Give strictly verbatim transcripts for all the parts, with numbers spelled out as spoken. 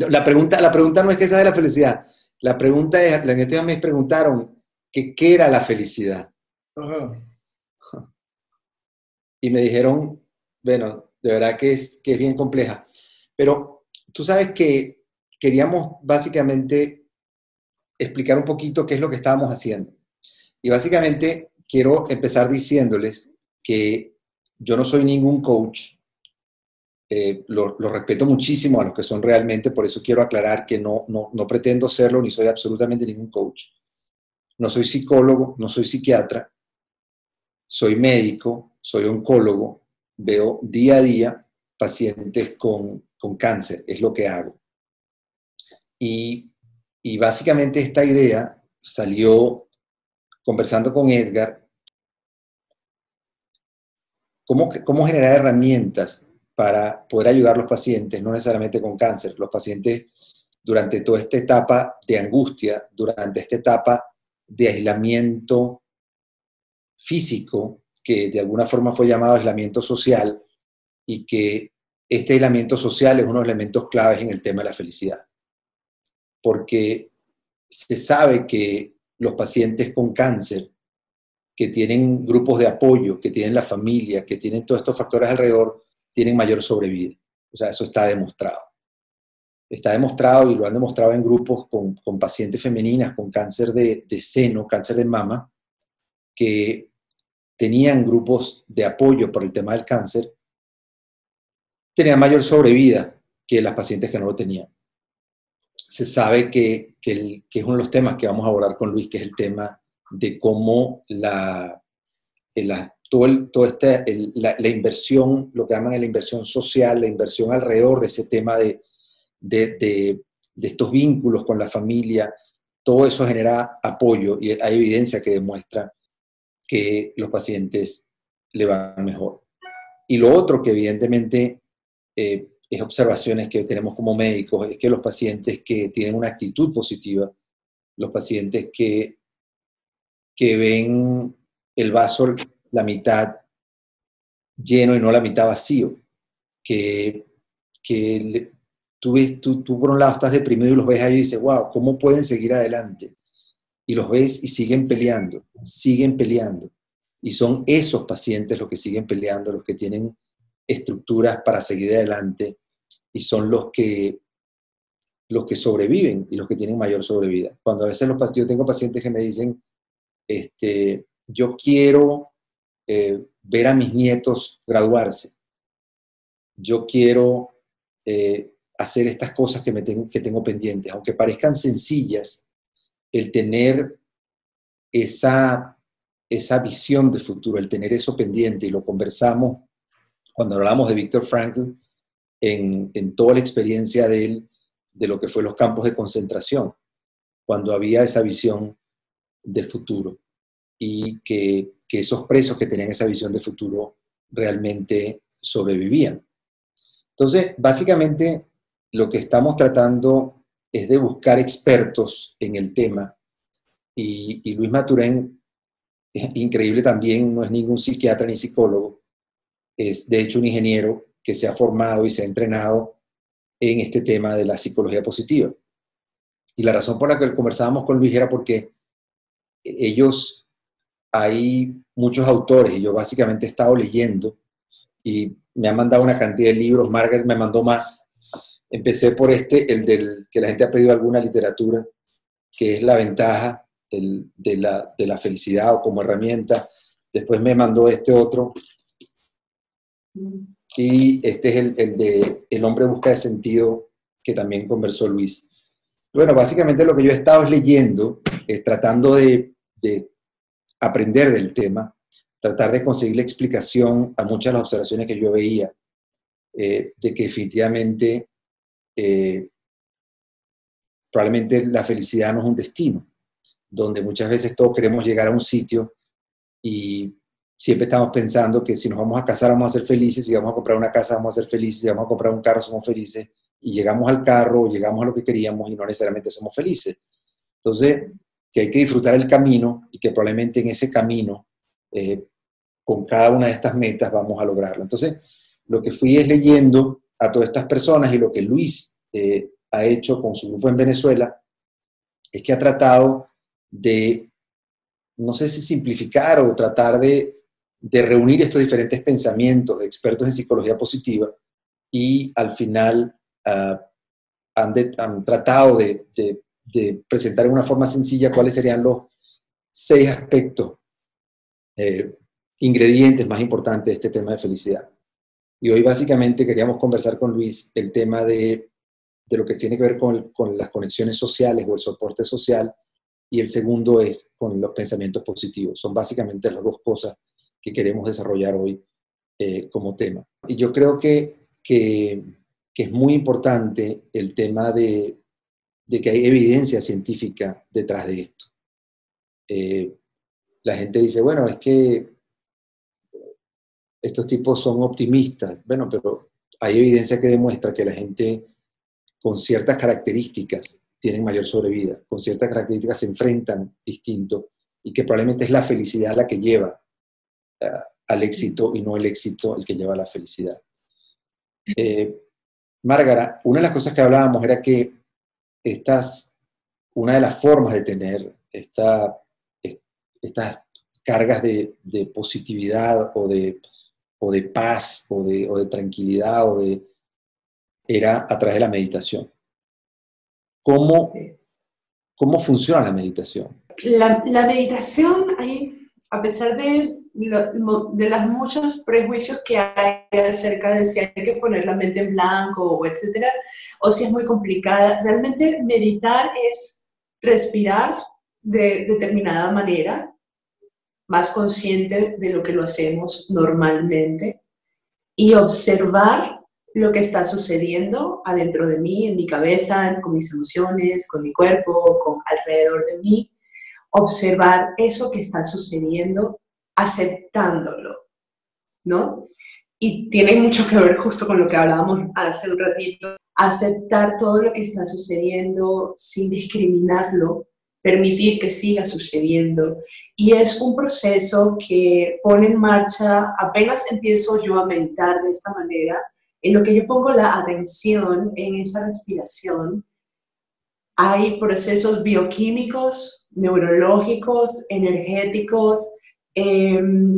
La pregunta, la pregunta no es que esa es la felicidad. La pregunta es, la que me preguntaron que qué era la felicidad. Ajá. Y me dijeron, bueno, de verdad que es, que es bien compleja. Pero tú sabes que queríamos básicamente explicar un poquito qué es lo que estábamos haciendo. Y básicamente quiero empezar diciéndoles que yo no soy ningún coach. Eh, lo, lo, respeto muchísimo a los que son realmente, por eso quiero aclarar que no, no, no pretendo serlo, ni soy absolutamente ningún coach. No soy psicólogo, no soy psiquiatra, soy médico, soy oncólogo, veo día a día pacientes con, con cáncer, es lo que hago. Y, y básicamente esta idea salió conversando con Edgar, cómo, cómo generar herramientas para poder ayudar a los pacientes, no necesariamente con cáncer, los pacientes durante toda esta etapa de angustia, durante esta etapa de aislamiento físico, que de alguna forma fue llamado aislamiento social, y que este aislamiento social es uno de los elementos claves en el tema de la felicidad. Porque se sabe que los pacientes con cáncer, que tienen grupos de apoyo, que tienen la familia, que tienen todos estos factores alrededor, tienen mayor sobrevida. O sea, eso está demostrado. Está demostrado y lo han demostrado en grupos con, con pacientes femeninas con cáncer de, de seno, cáncer de mama, que tenían grupos de apoyo por el tema del cáncer, tenían mayor sobrevida que las pacientes que no lo tenían. Se sabe que, que, el, que es uno de los temas que vamos a abordar con Luis, que es el tema de cómo la, la, todo el, todo este, el, la, la inversión, lo que llaman la inversión social, la inversión alrededor de ese tema de, de, de, de estos vínculos con la familia, todo eso genera apoyo y hay evidencia que demuestra que los pacientes le van mejor. Y lo otro que evidentemente eh, es observaciones que tenemos como médicos, es que los pacientes que tienen una actitud positiva, los pacientes que, que ven el vaso la mitad lleno y no la mitad vacío, que, que le, tú, ves, tú, tú por un lado estás deprimido y los ves ahí y dices, wow, ¿cómo pueden seguir adelante? Y los ves y siguen peleando, siguen peleando. Y son esos pacientes los que siguen peleando, los que tienen estructuras para seguir adelante y son los que, los que sobreviven y los que tienen mayor sobrevida. Cuando a veces los pacientes, yo tengo pacientes que me dicen, este, yo quiero eh, ver a mis nietos graduarse, yo quiero eh, hacer estas cosas que, me tengo, que tengo pendientes, aunque parezcan sencillas, el tener esa, esa visión de futuro, el tener eso pendiente, y lo conversamos cuando hablamos de Viktor Frankl, en, en toda la experiencia de él, de lo que fue los campos de concentración, cuando había esa visión de futuro, y que, que esos presos que tenían esa visión de futuro realmente sobrevivían. Entonces, básicamente, lo que estamos tratando es de buscar expertos en el tema, y, y Luis Maturén, es increíble también, no es ningún psiquiatra ni psicólogo, es de hecho un ingeniero que se ha formado y se ha entrenado en este tema de la psicología positiva. Y la razón por la que conversábamos con Luis era porque ellos, hay muchos autores, y yo básicamente he estado leyendo, y me han mandado una cantidad de libros, Margaret me mandó más. Empecé por este, el del que la gente ha pedido alguna literatura, que es La ventaja el, de, la, de la felicidad o como herramienta. Después me mandó este otro, y este es el, el de El hombre busca de sentido, que también conversó Luis. Bueno, básicamente lo que yo he estado es leyendo, eh, tratando de, de aprender del tema, tratar de conseguir la explicación a muchas de las observaciones que yo veía, eh, de que definitivamente eh, probablemente la felicidad no es un destino, donde muchas veces todos queremos llegar a un sitio y siempre estamos pensando que si nos vamos a casar vamos a ser felices, si vamos a comprar una casa vamos a ser felices, si vamos a comprar un carro somos felices, y llegamos al carro, llegamos a lo que queríamos y no necesariamente somos felices. Entonces, que hay que disfrutar el camino, y que probablemente en ese camino, eh, con cada una de estas metas vamos a lograrlo. Entonces, lo que fui es leyendo a todas estas personas, y lo que Luis eh, ha hecho con su grupo en Venezuela es que ha tratado de, no sé si simplificar o tratar de, de reunir estos diferentes pensamientos de expertos en psicología positiva y al final uh, han, de, han tratado de, de, de presentar de una forma sencilla cuáles serían los seis aspectos, eh, ingredientes más importantes de este tema de felicidad. Y hoy básicamente queríamos conversar con Luis el tema de, de lo que tiene que ver con, con las conexiones sociales o el soporte social, y el segundo es con los pensamientos positivos. Son básicamente las dos cosas que queremos desarrollar hoy eh, como tema. Y yo creo que, que, que es muy importante el tema de, de que hay evidencia científica detrás de esto. Eh, la gente dice, bueno, es que estos tipos son optimistas. Bueno, pero hay evidencia que demuestra que la gente con ciertas características tienen mayor sobrevida, con ciertas características se enfrentan distinto, y que probablemente es la felicidad la que lleva uh, al éxito y no el éxito el que lleva a la felicidad. Eh, Márgara, una de las cosas que hablábamos era que estas, una de las formas de tener esta, estas cargas de, de positividad o de, o de paz o de, o de tranquilidad o de, era a través de la meditación. ¿Cómo, cómo funciona la meditación? La, la meditación, hay, a pesar de, lo, de los muchos prejuicios que hay acerca de si hay que poner la mente en blanco, o etcétera, o si es muy complicada, realmente meditar es respirar de determinada manera, más consciente de lo que lo hacemos normalmente, y observar lo que está sucediendo adentro de mí, en mi cabeza, con mis emociones, con mi cuerpo, con alrededor de mí. Observar eso que está sucediendo, aceptándolo, ¿no? Y tiene mucho que ver justo con lo que hablábamos hace un ratito, aceptar todo lo que está sucediendo sin discriminarlo, permitir que siga sucediendo. Y es un proceso que pone en marcha, apenas empiezo yo a meditar de esta manera, en lo que yo pongo la atención en esa respiración. Hay procesos bioquímicos, neurológicos, energéticos, eh,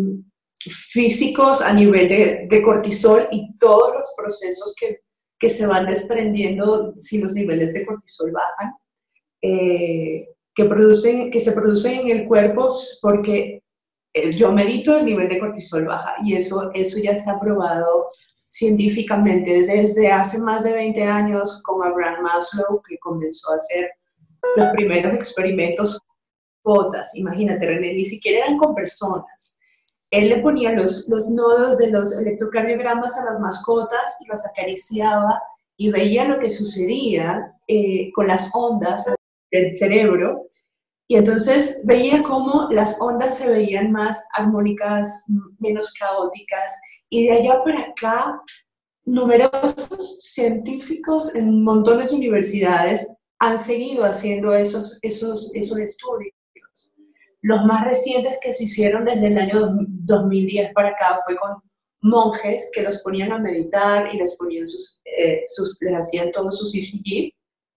físicos a nivel de, de cortisol y todos los procesos que, que se van desprendiendo si los niveles de cortisol bajan, eh, que, producen, que se producen en el cuerpo porque yo medito, el nivel de cortisol baja, y eso, eso ya está probado científicamente desde hace más de veinte años con Abraham Maslow, que comenzó a hacer los primeros experimentos con mascotas. Imagínate, René, ni siquiera eran con personas. Él le ponía los, los nodos de los electrocardiogramas a las mascotas y las acariciaba y veía lo que sucedía eh, con las ondas del cerebro. Y entonces veía cómo las ondas se veían más armónicas, menos caóticas, y de allá para acá, numerosos científicos en montones de universidades han seguido haciendo esos, esos, esos estudios. Los más recientes que se hicieron desde el año dos mil diez para acá fue con monjes que los ponían a meditar y les, ponían sus, eh, sus, les hacían todos sus E C G.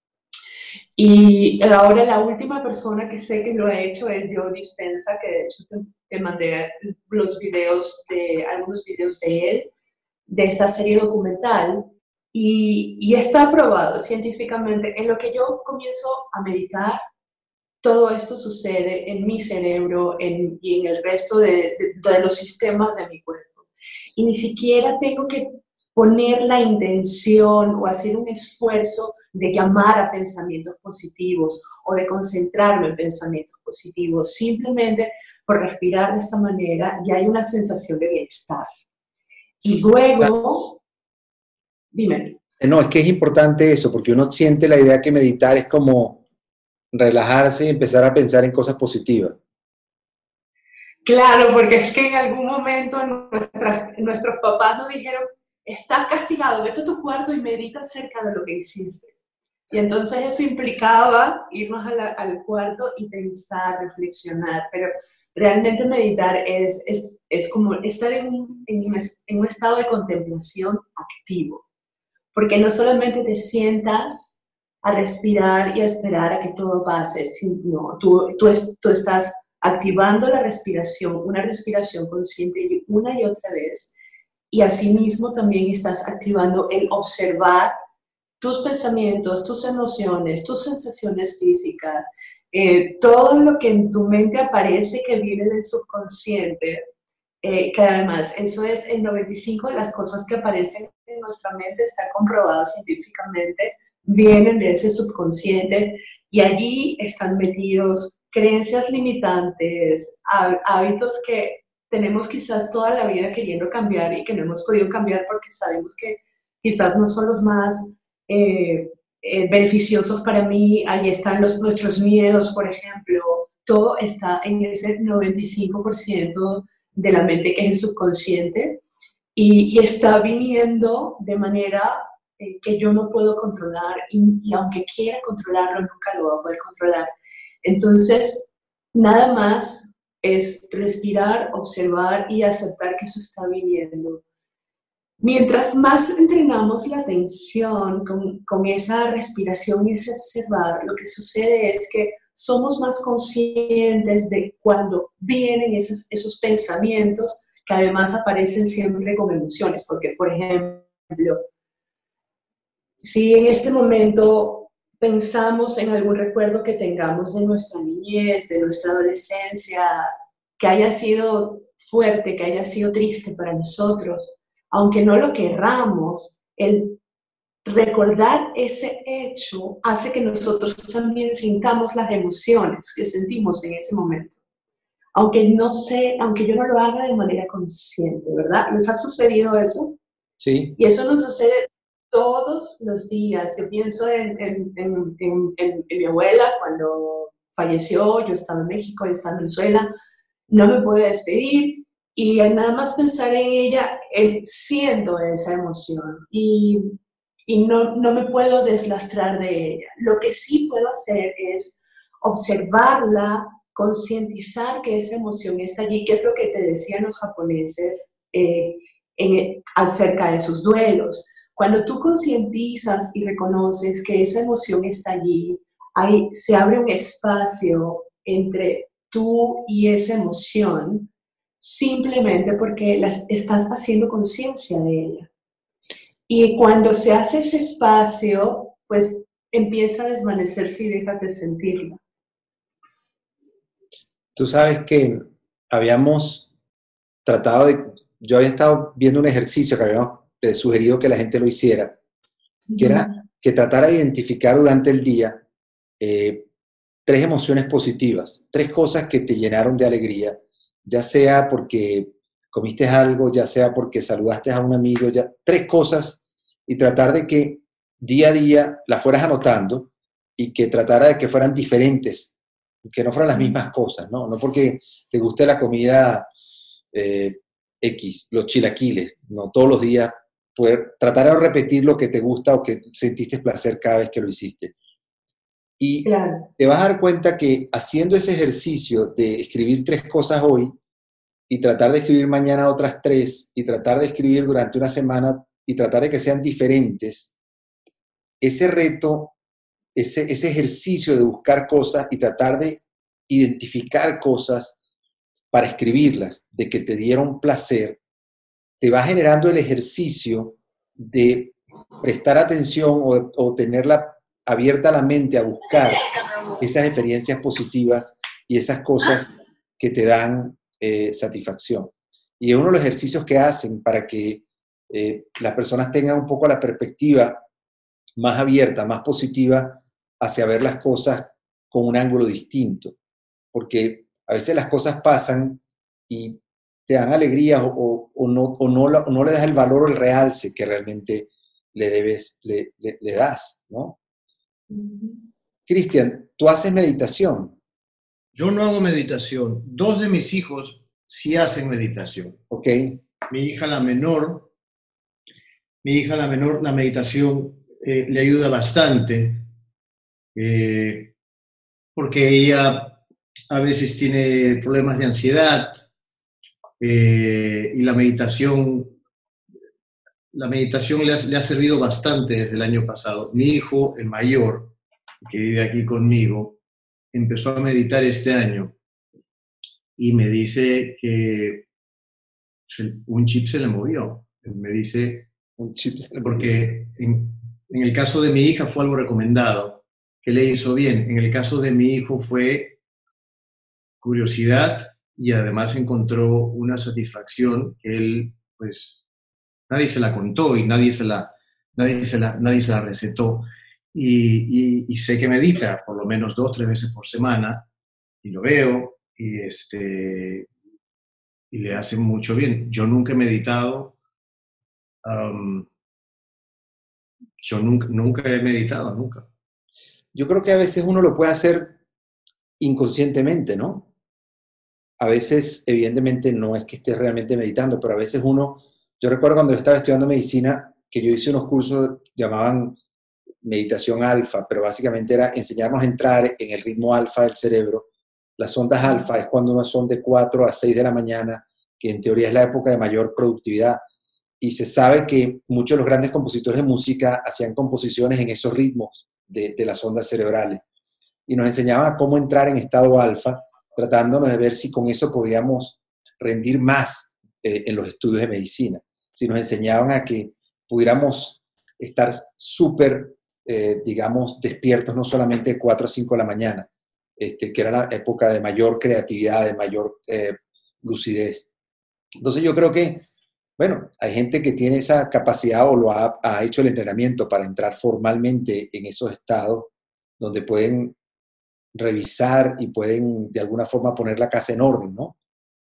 Y ahora la última persona que sé que lo ha hecho es Joe Dispenza, que de hecho te, te mandé los videos de, algunos videos de él, de esta serie documental, y, y está probado científicamente. En lo que yo comienzo a meditar, todo esto sucede en mi cerebro en, y en el resto de, de, de los sistemas de mi cuerpo. Y ni siquiera tengo que poner la intención o hacer un esfuerzo de llamar a pensamientos positivos o de concentrarme en pensamientos positivos. Simplemente por respirar de esta manera ya hay una sensación de bienestar. Y luego, dime. No, es que es importante eso, porque uno siente la idea que meditar es como relajarse y empezar a pensar en cosas positivas. Claro, porque es que en algún momento nuestras, nuestros papás nos dijeron, estás castigado, vete a tu cuarto y medita acerca de lo que hiciste. Y entonces eso implicaba irnos a la, al cuarto y pensar, reflexionar, pero realmente meditar es, es, es como estar en un, en, un, en un estado de contemplación activo, porque no solamente te sientas a respirar y a esperar a que todo pase. Si no, tú, tú, es, tú estás activando la respiración, una respiración consciente una y otra vez, y asimismo también estás activando el observar tus pensamientos, tus emociones, tus sensaciones físicas, eh, todo lo que en tu mente aparece que viene del subconsciente, eh, que además eso es el noventa y cinco de las cosas que aparecen en nuestra mente, está comprobado científicamente, vienen de ese subconsciente y allí están metidos creencias limitantes, hábitos que tenemos quizás toda la vida queriendo cambiar y que no hemos podido cambiar porque sabemos que quizás no son los más eh, eh, beneficiosos para mí. Ahí están los, nuestros miedos, por ejemplo. Todo está en ese noventa y cinco por ciento de la mente que es el subconsciente y, y está viniendo de manera eh, que yo no puedo controlar y, y aunque quiera controlarlo, nunca lo voy a poder controlar. Entonces, nada más es respirar, observar y aceptar que eso está viniendo. Mientras más entrenamos la atención con, con esa respiración y ese observar, lo que sucede es que somos más conscientes de cuando vienen esos, esos pensamientos que además aparecen siempre con emociones. Porque, por ejemplo, si en este momento pensamos en algún recuerdo que tengamos de nuestra niñez, de nuestra adolescencia, que haya sido fuerte, que haya sido triste para nosotros, aunque no lo querramos, el recordar ese hecho hace que nosotros también sintamos las emociones que sentimos en ese momento. Aunque no sé, aunque yo no lo haga de manera consciente, ¿verdad? ¿Les ha sucedido eso? Sí. Y eso nos sucede todos los días. Yo pienso en, en, en, en, en, en mi abuela cuando falleció, yo estaba en México, ella estaba en Venezuela, no me pude despedir y al nada más pensar en ella, eh, siento esa emoción y, y no, no me puedo deslastrar de ella. Lo que sí puedo hacer es observarla, concientizar que esa emoción está allí, que es lo que te decían los japoneses eh, en, acerca de sus duelos. Cuando tú concientizas y reconoces que esa emoción está allí, ahí se abre un espacio entre tú y esa emoción, simplemente porque las, estás haciendo conciencia de ella. Y cuando se hace ese espacio, pues empieza a desvanecerse y dejas de sentirla. Tú sabes que habíamos tratado de, yo había estado viendo un ejercicio que habíamos eh, sugerido que la gente lo hiciera, que uh-huh. era que tratara de identificar durante el día eh, tres emociones positivas, tres cosas que te llenaron de alegría, ya sea porque comiste algo, ya sea porque saludaste a un amigo, ya, tres cosas, y tratar de que día a día las fueras anotando y que tratara de que fueran diferentes, que no fueran las mismas cosas, ¿no? No porque te guste la comida eh, X, los chilaquiles, no todos los días, poder tratar de repetir lo que te gusta o que sentiste placer cada vez que lo hiciste. Y claro, te vas a dar cuenta que haciendo ese ejercicio de escribir tres cosas hoy y tratar de escribir mañana otras tres y tratar de escribir durante una semana y tratar de que sean diferentes, ese reto, ese, ese ejercicio de buscar cosas y tratar de identificar cosas para escribirlas, de que te dieron placer, te va generando el ejercicio de prestar atención o, o tenerla abierta la mente a buscar esas experiencias positivas y esas cosas que te dan eh, satisfacción. Y es uno de los ejercicios que hacen para que eh, las personas tengan un poco la perspectiva más abierta, más positiva hacia ver las cosas con un ángulo distinto. Porque a veces las cosas pasan y te dan alegría o, o, o, no, o, no, o no le das el valor o el realce que realmente le debes, le, le, le das, ¿no? Uh-huh. Cristian, ¿tú haces meditación? Yo no hago meditación. Dos de mis hijos sí hacen meditación. Ok. Mi hija la menor, mi hija la menor, la meditación eh, le ayuda bastante eh, porque ella a veces tiene problemas de ansiedad eh, y la meditación, la meditación le ha, le ha servido bastante desde el año pasado. Mi hijo, el mayor, que vive aquí conmigo, empezó a meditar este año y me dice que se, un chip se le movió. Me dice, Un chip. porque en, en el caso de mi hija fue algo recomendado, que le hizo bien. En el caso de mi hijo fue curiosidad y además encontró una satisfacción que él, pues, nadie se la contó y nadie se la, nadie se la, nadie se la recetó. Y, y, y sé que medita por lo menos dos, tres veces por semana y lo veo y, este, y le hace mucho bien. Yo nunca he meditado, um, yo nunca, nunca he meditado, nunca. Yo creo que a veces uno lo puede hacer inconscientemente, ¿no? A veces, evidentemente, no es que estés realmente meditando, pero a veces uno, yo recuerdo cuando yo estaba estudiando medicina, que yo hice unos cursos, llamaban meditación alfa, pero básicamente era enseñarnos a entrar en el ritmo alfa del cerebro. Las ondas alfa es cuando uno son de cuatro a seis de la mañana, que en teoría es la época de mayor productividad. Y se sabe que muchos de los grandes compositores de música hacían composiciones en esos ritmos de, de las ondas cerebrales. Y nos enseñaban a cómo entrar en estado alfa, tratándonos de ver si con eso podíamos rendir más eh, en los estudios de medicina. Si nos enseñaban a que pudiéramos estar súper, eh, digamos, despiertos no solamente de cuatro a cinco de la mañana, este, que era la época de mayor creatividad, de mayor eh, lucidez. Entonces yo creo que, bueno, hay gente que tiene esa capacidad o lo ha, ha hecho el entrenamiento para entrar formalmente en esos estados donde pueden revisar y pueden de alguna forma poner la casa en orden, ¿no?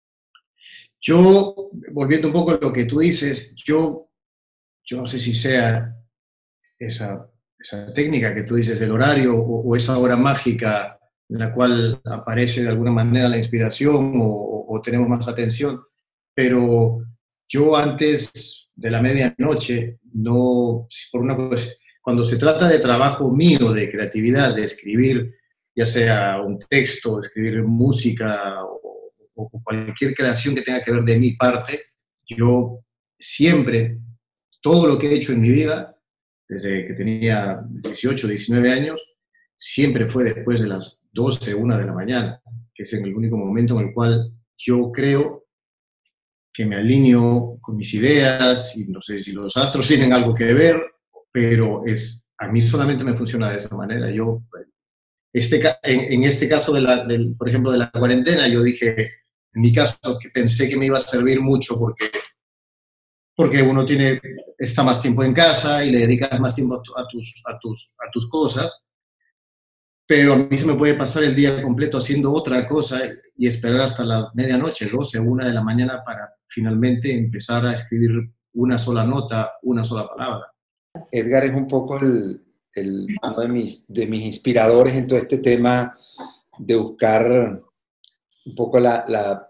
Yo, volviendo un poco a lo que tú dices, yo, yo no sé si sea esa, esa técnica que tú dices del horario o, o esa hora mágica en la cual aparece de alguna manera la inspiración o, o, o tenemos más atención, pero yo antes de la medianoche, no, por una cosa, cuando se trata de trabajo mío, de creatividad, de escribir, ya sea un texto, escribir música o, o cualquier creación que tenga que ver de mi parte, yo siempre, todo lo que he hecho en mi vida, desde que tenía dieciocho, diecinueve años, siempre fue después de las doce, una de la mañana, que es el único momento en el cual yo creo que me alineo con mis ideas, y no sé si los astros tienen algo que ver, pero es, a mí solamente me funciona de esa manera. Yo, este, en, en este caso, de la, del, por ejemplo, de la cuarentena, yo dije, en mi caso, que pensé que me iba a servir mucho porque, porque uno tiene, está más tiempo en casa y le dedicas más tiempo a, tu, a, tus, a, tus, a tus cosas, pero a mí se me puede pasar el día completo haciendo otra cosa y esperar hasta la medianoche, doce, una de la mañana para finalmente empezar a escribir una sola nota, una sola palabra. Edgar es un poco el, el, uno de mis, de mis inspiradores en todo este tema de buscar un poco la, la,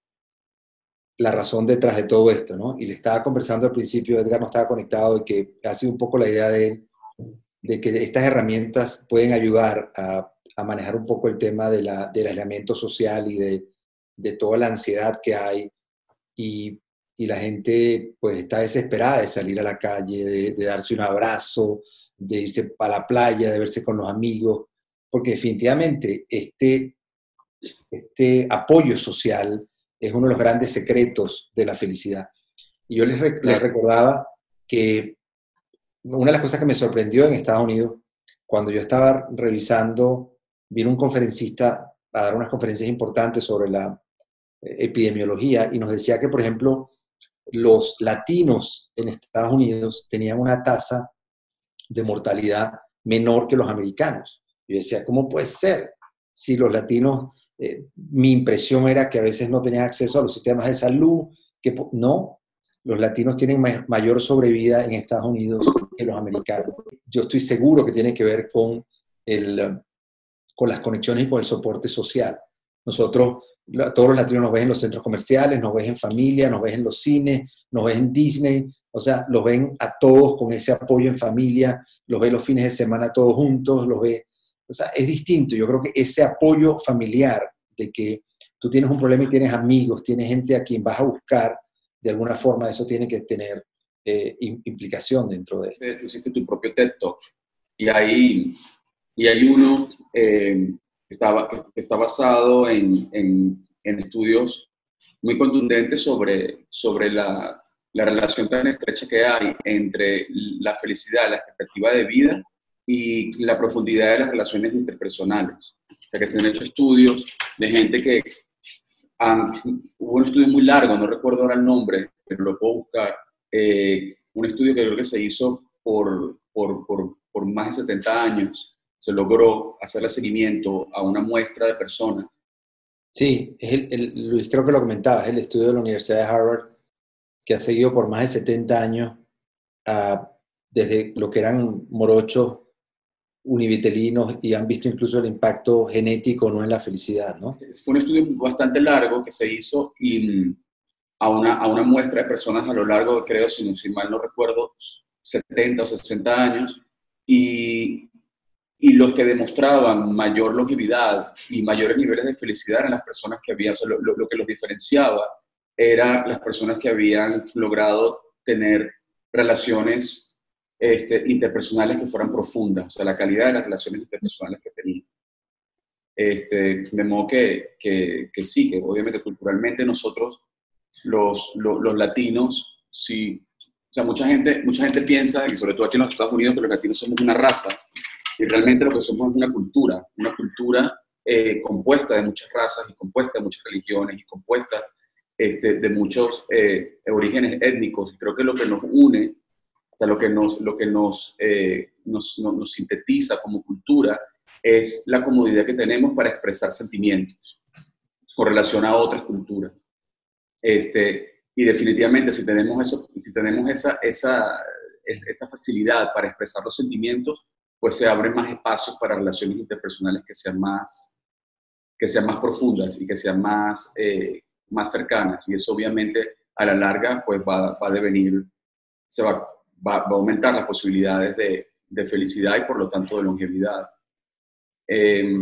la razón detrás de todo esto, ¿no? Y le estaba conversando al principio, Edgar no estaba conectado, y que ha sido un poco la idea de él, de que estas herramientas pueden ayudar a, a manejar un poco el tema de la, del aislamiento social y de, de toda la ansiedad que hay, y, y la gente pues está desesperada de salir a la calle, de, de darse un abrazo, de irse a la playa, de verse con los amigos, porque definitivamente este, este apoyo social es uno de los grandes secretos de la felicidad. Y yo les, rec les recordaba que una de las cosas que me sorprendió en Estados Unidos, cuando yo estaba revisando, vino un conferencista a dar unas conferencias importantes sobre la epidemiología y nos decía que, por ejemplo, los latinos en Estados Unidos tenían una tasa de mortalidad menor que los americanos. Yo decía, ¿cómo puede ser? Si los latinos, eh, mi impresión era que a veces no tenían acceso a los sistemas de salud, que no, los latinos tienen mayor sobrevida en Estados Unidos que los americanos. Yo estoy seguro que tiene que ver con, el, con las conexiones y con el soporte social. Nosotros, todos los latinos nos ven en los centros comerciales, nos ven en familia, nos ven en los cines, nos ven en Disney, o sea, los ven a todos con ese apoyo en familia, los ven los fines de semana todos juntos, los ve, o sea, es distinto. Yo creo que ese apoyo familiar de que tú tienes un problema y tienes amigos, tienes gente a quien vas a buscar, de alguna forma eso tiene que tener eh, implicación dentro de esto. Tú hiciste tu propio TED Talk y ahí y hay uno eh, que, está, que está basado en, en, en estudios muy contundentes sobre, sobre la, la relación tan estrecha que hay entre la felicidad, la expectativa de vida y la profundidad de las relaciones interpersonales. O sea, que se han hecho estudios de gente que han, hubo un estudio muy largo, no recuerdo ahora el nombre, pero lo puedo buscar, eh, un estudio que creo que se hizo por, por, por, por más de setenta años, se logró hacerle seguimiento a una muestra de personas. Sí, es el, el, Luis, creo que lo comentabas, el estudio de la Universidad de Harvard, que ha seguido por más de setenta años, uh, desde lo que eran morochos univitelinos, y han visto incluso el impacto genético, ¿no?, en la felicidad, ¿no? Fue un estudio bastante largo que se hizo y a una, a una muestra de personas a lo largo de, creo, si, si mal no recuerdo, setenta o sesenta años, y, y los que demostraban mayor longevidad y mayores niveles de felicidad eran las personas que habían, o sea, lo, lo, lo que los diferenciaba eran las personas que habían logrado tener relaciones este, interpersonales que fueran profundas, o sea, la calidad de las relaciones interpersonales que tenían. Este, de modo que, que, que sí, que obviamente culturalmente nosotros, los, los, los latinos, sí, o sea, mucha gente, mucha gente piensa, y sobre todo aquí en los Estados Unidos, que los latinos somos una raza, y realmente lo que somos es una cultura, una cultura eh, compuesta de muchas razas, y compuesta de muchas religiones, y compuesta este, de muchos eh, orígenes étnicos, y creo que lo que nos une, o sea, lo que nos, lo que nos, eh, nos, nos, nos sintetiza como cultura, es la comodidad que tenemos para expresar sentimientos con relación a otras culturas. Este, y definitivamente si tenemos, eso, si tenemos esa, esa, esa facilidad para expresar los sentimientos, pues se abren más espacios para relaciones interpersonales que sean más, que sean más profundas y que sean más, eh, más cercanas. Y eso obviamente a la larga pues va, va a devenir, se va, va, va a aumentar las posibilidades de, de felicidad y por lo tanto de longevidad. Eh,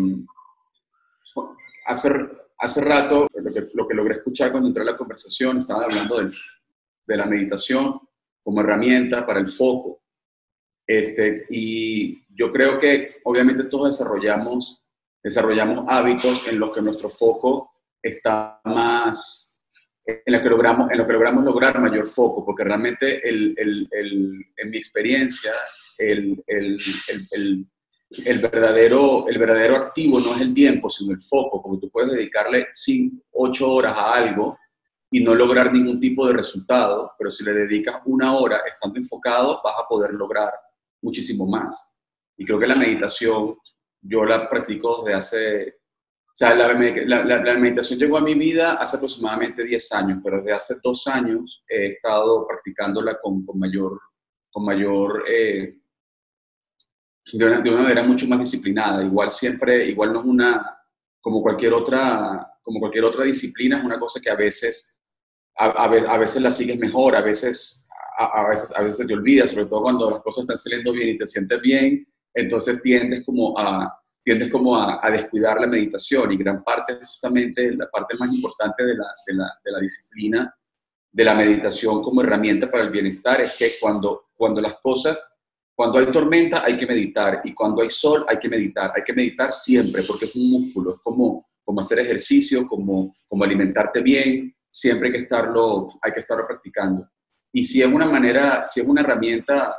hace, hace rato, lo que, lo que logré escuchar cuando entré a la conversación, estaban hablando del, de la meditación como herramienta para el foco. Este, y yo creo que obviamente todos desarrollamos, desarrollamos hábitos en los que nuestro foco está más, en lo que logramos, en lo que logramos lograr mayor foco, porque realmente el, el, el, en mi experiencia, el, el, el, el El verdadero, el verdadero activo no es el tiempo, sino el foco, porque tú puedes dedicarle cinco, ocho horas a algo y no lograr ningún tipo de resultado, pero si le dedicas una hora estando enfocado, vas a poder lograr muchísimo más. Y creo que la meditación, yo la practico desde hace... O sea, la, la, la, la meditación llegó a mi vida hace aproximadamente diez años, pero desde hace dos años he estado practicándola con, con mayor... Con mayor eh, De una, de una manera mucho más disciplinada. Igual siempre, igual no es una, como cualquier otra, como cualquier otra disciplina, es una cosa que a veces, a, a, a veces la sigues mejor, a veces, a, a veces, a veces te olvidas, sobre todo cuando las cosas están saliendo bien y te sientes bien, entonces tiendes como a, tiendes como a, a descuidar la meditación, y gran parte, justamente, la parte más importante de la, de la, de la disciplina de la meditación como herramienta para el bienestar es que cuando, cuando las cosas Cuando hay tormenta hay que meditar, y cuando hay sol hay que meditar. Hay que meditar siempre, porque es un músculo, es como, como hacer ejercicio, como, como alimentarte bien, siempre hay que, estarlo, hay que estarlo practicando. Y si es una manera, si es una herramienta,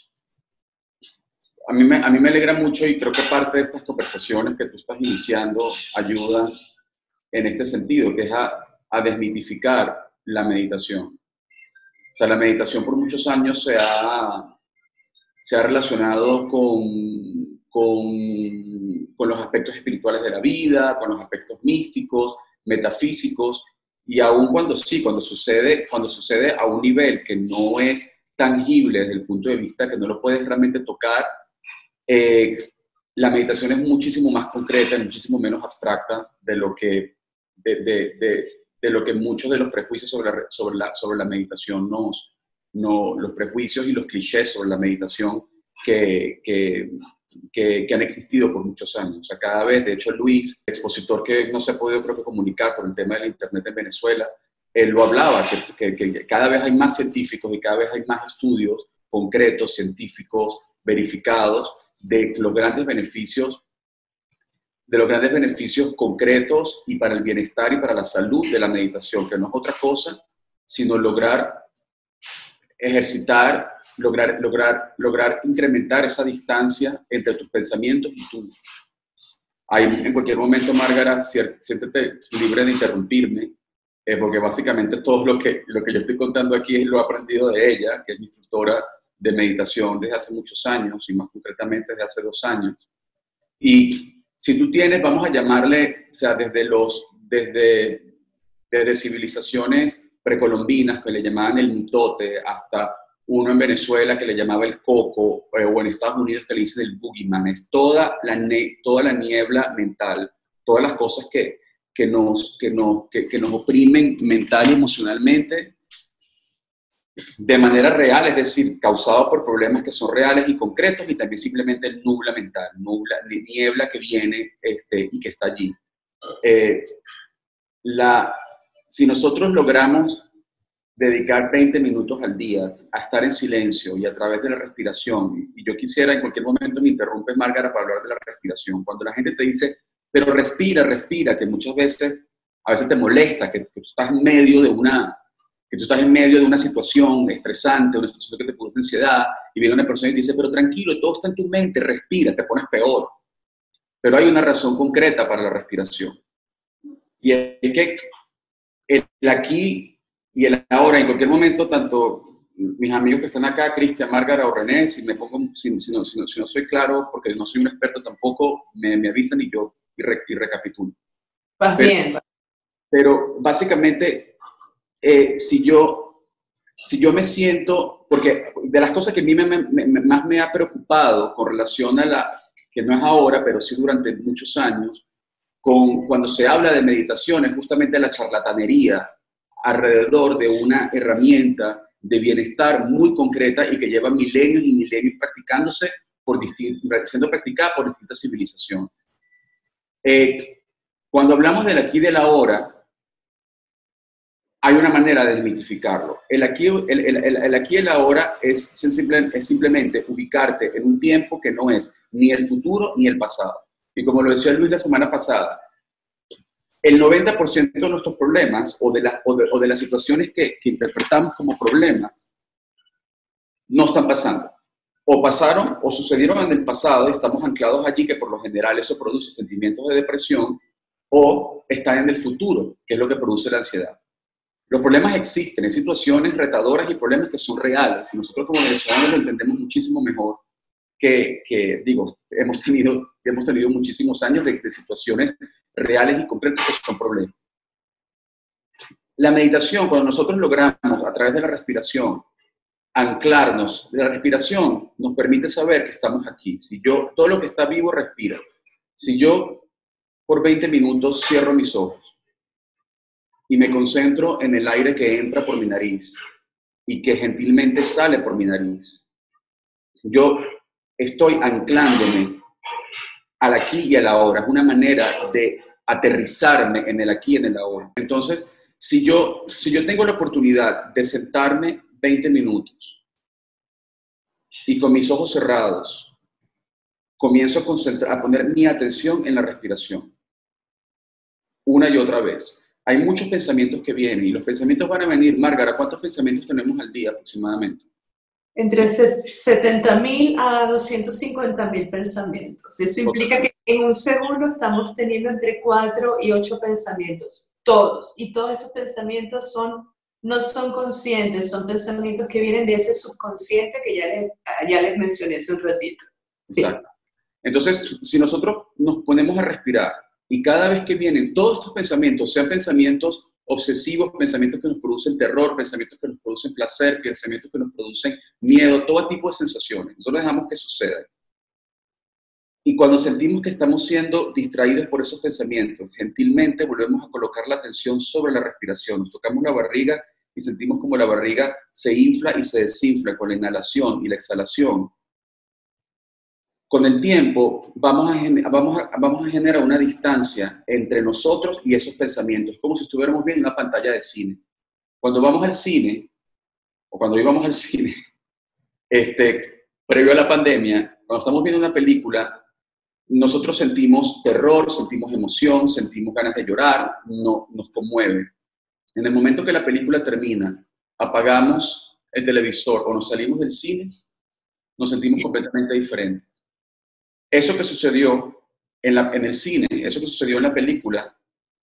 a mí, me, a mí me alegra mucho, y creo que parte de estas conversaciones que tú estás iniciando ayudan en este sentido, que es a, a desmitificar la meditación. O sea, la meditación por muchos años se ha... se ha relacionado con, con, con los aspectos espirituales de la vida, con los aspectos místicos, metafísicos, y aun cuando sí, cuando sucede, cuando sucede a un nivel que no es tangible desde el punto de vista que no lo puedes realmente tocar, eh, la meditación es muchísimo más concreta, muchísimo menos abstracta de lo que, de, de, de, de lo que muchos de los prejuicios sobre la, sobre la, sobre la meditación nos... No, los prejuicios y los clichés sobre la meditación que, que, que, que han existido por muchos años. O sea, cada vez, de hecho, Luis, expositor que no se ha podido, creo que, comunicar por el tema de la internet en Venezuela, él lo hablaba, que, que, que cada vez hay más científicos y cada vez hay más estudios concretos, científicos, verificados, de los grandes beneficios, de los grandes beneficios concretos y para el bienestar y para la salud de la meditación, que no es otra cosa sino lograr ejercitar, lograr, lograr, lograr incrementar esa distancia entre tus pensamientos y tú. Ahí en cualquier momento, Márgara, siéntete libre de interrumpirme, eh, porque básicamente todo lo que, lo que yo estoy contando aquí lo he aprendido de ella, que es mi instructora de meditación desde hace muchos años, y más concretamente desde hace dos años. Y si tú tienes, vamos a llamarle, o sea, desde, los, desde, desde civilizaciones precolombinas que le llamaban el mitote, hasta uno en Venezuela que le llamaba el coco, eh, o en Estados Unidos que le dicen el boogeyman, es toda la, ne toda la niebla mental, todas las cosas que, que, nos, que, nos, que, que nos oprimen mental y emocionalmente de manera real, es decir, causado por problemas que son reales y concretos, y también simplemente nubla mental, nubla, niebla que viene este, y que está allí. Eh, la, si nosotros logramos dedicar veinte minutos al día a estar en silencio y a través de la respiración, y yo quisiera, en cualquier momento me interrumpes, Márgara, para hablar de la respiración. Cuando la gente te dice, pero respira, respira, que muchas veces, a veces te molesta, que, que tú estás en medio de una, que tú estás en medio de una situación estresante, una situación que te produce ansiedad, y viene una persona y te dice, pero tranquilo, todo está en tu mente, respira, te pones peor. Pero hay una razón concreta para la respiración. Y es que el aquí y el ahora, en cualquier momento, tanto mis amigos que están acá, Cristian, Márgara o René, si me pongo, si, si, no, si, no, si no soy claro, porque no soy un experto tampoco, me, me avisan y yo y, re, y recapitulo. Vas pero, bien. Pero básicamente, eh, si, yo, si yo me siento, porque de las cosas que a mí me, me, me, más me ha preocupado con relación a la, que no es ahora, pero sí durante muchos años, con, cuando se habla de meditación, es justamente la charlatanería alrededor de una herramienta de bienestar muy concreta y que lleva milenios y milenios practicándose, por siendo practicada por distintas civilizaciones. Eh, cuando hablamos del aquí y del ahora, hay una manera de desmitificarlo. El aquí, el, el, el, el aquí y el ahora es, simple, es simplemente ubicarte en un tiempo que no es ni el futuro ni el pasado. Y como lo decía Luis la semana pasada, el noventa por ciento de nuestros problemas o de, la, o de, o de las situaciones que, que interpretamos como problemas no están pasando. O pasaron o sucedieron en el pasado y estamos anclados allí, que por lo general eso produce sentimientos de depresión, o están en el futuro, que es lo que produce la ansiedad. Los problemas existen, hay situaciones retadoras y problemas que son reales, y nosotros como venezolanos lo entendemos muchísimo mejor que, que digo, hemos tenido, hemos tenido muchísimos años de, de situaciones reales y concretas que son problemas. La meditación, cuando nosotros logramos a través de la respiración anclarnos, la respiración nos permite saber que estamos aquí. Si yo, todo lo que está vivo respira. Si yo por veinte minutos cierro mis ojos y me concentro en el aire que entra por mi nariz y que gentilmente sale por mi nariz, yo estoy anclándome al aquí y al ahora. Es una manera de aterrizarme en el aquí y en el ahora. Entonces, si yo, si yo tengo la oportunidad de sentarme veinte minutos y con mis ojos cerrados comienzo a, concentrar, a poner mi atención en la respiración una y otra vez. Hay muchos pensamientos que vienen y los pensamientos van a venir. Márgara, ¿cuántos pensamientos tenemos al día aproximadamente? Entre setenta mil a doscientos cincuenta mil pensamientos. Eso implica que en un segundo estamos teniendo entre cuatro y ocho pensamientos, todos. Y todos esos pensamientos son, no son conscientes, son pensamientos que vienen de ese subconsciente que ya les, ya les mencioné hace un ratito. Sí. Exacto. Entonces, si nosotros nos ponemos a respirar y cada vez que vienen todos estos pensamientos, sean pensamientos obsesivos, pensamientos que nos producen terror, pensamientos que nos producen placer, pensamientos que nos producen miedo, todo tipo de sensaciones. Nosotros dejamos que suceda. Y cuando sentimos que estamos siendo distraídos por esos pensamientos, gentilmente volvemos a colocar la atención sobre la respiración. Nos tocamos la barriga y sentimos como la barriga se infla y se desinfla con la inhalación y la exhalación. Con el tiempo vamos a, vamos, a, vamos a generar una distancia entre nosotros y esos pensamientos, como si estuviéramos viendo una pantalla de cine. Cuando vamos al cine, o cuando íbamos al cine, este, previo a la pandemia, Cuando estamos viendo una película, nosotros sentimos terror, sentimos emoción, sentimos ganas de llorar, no, nos conmueve. En el momento que la película termina, apagamos el televisor o nos salimos del cine, nos sentimos completamente diferentes. Eso que sucedió en, la, en el cine, eso que sucedió en la película,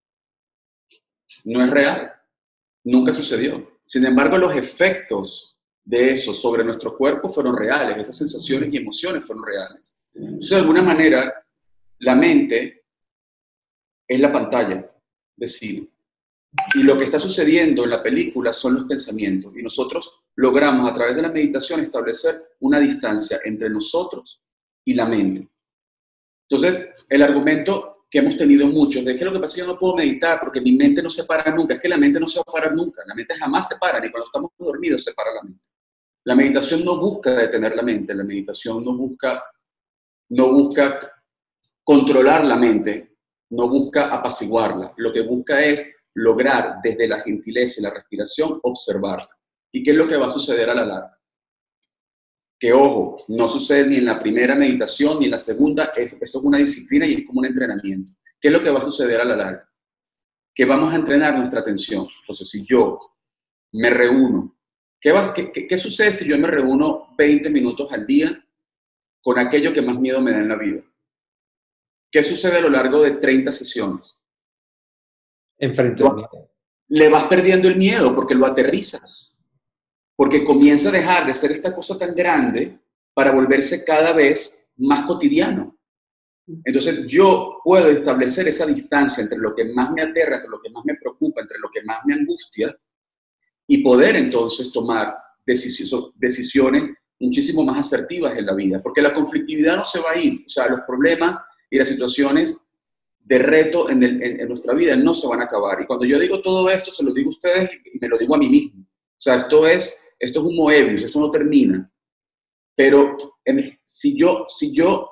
no es real, nunca sucedió. Sin embargo, los efectos de eso sobre nuestro cuerpo fueron reales, esas sensaciones y emociones fueron reales. Entonces, de alguna manera, la mente es la pantalla de cine. Y lo que está sucediendo en la película son los pensamientos. Y nosotros logramos a través de la meditación establecer una distancia entre nosotros y la mente. Entonces, el argumento que hemos tenido muchos de que lo que pasa es que yo no puedo meditar porque mi mente no se para nunca, es que la mente no se va a parar nunca. La mente jamás se para, ni cuando estamos dormidos se para la mente. La meditación no busca detener la mente, la meditación no busca, no busca controlar la mente, no busca apaciguarla. Lo que busca es lograr desde la gentileza y la respiración observarla. ¿Y qué es lo que va a suceder a la larga? Que, ojo, no sucede ni en la primera meditación ni en la segunda. Esto es una disciplina y es como un entrenamiento. ¿Qué es lo que va a suceder a la larga? Que vamos a entrenar nuestra atención. Entonces, si yo me reúno, ¿qué, va, qué, qué, qué sucede si yo me reúno veinte minutos al día con aquello que más miedo me da en la vida? ¿Qué sucede a lo largo de treinta sesiones? Enfrente del miedo. Le vas perdiendo el miedo porque lo aterrizas. Porque comienza a dejar de ser esta cosa tan grande para volverse cada vez más cotidiano. Entonces yo puedo establecer esa distancia entre lo que más me aterra, entre lo que más me preocupa, entre lo que más me angustia, y poder entonces tomar decisiones muchísimo más asertivas en la vida. Porque la conflictividad no se va a ir. O sea, los problemas y las situaciones de reto en, el, en, en nuestra vida no se van a acabar. Y cuando yo digo todo esto, se lo digo a ustedes y me lo digo a mí mismo. O sea, esto es, esto es un Moebius, esto no termina. Pero en, si yo, si yo,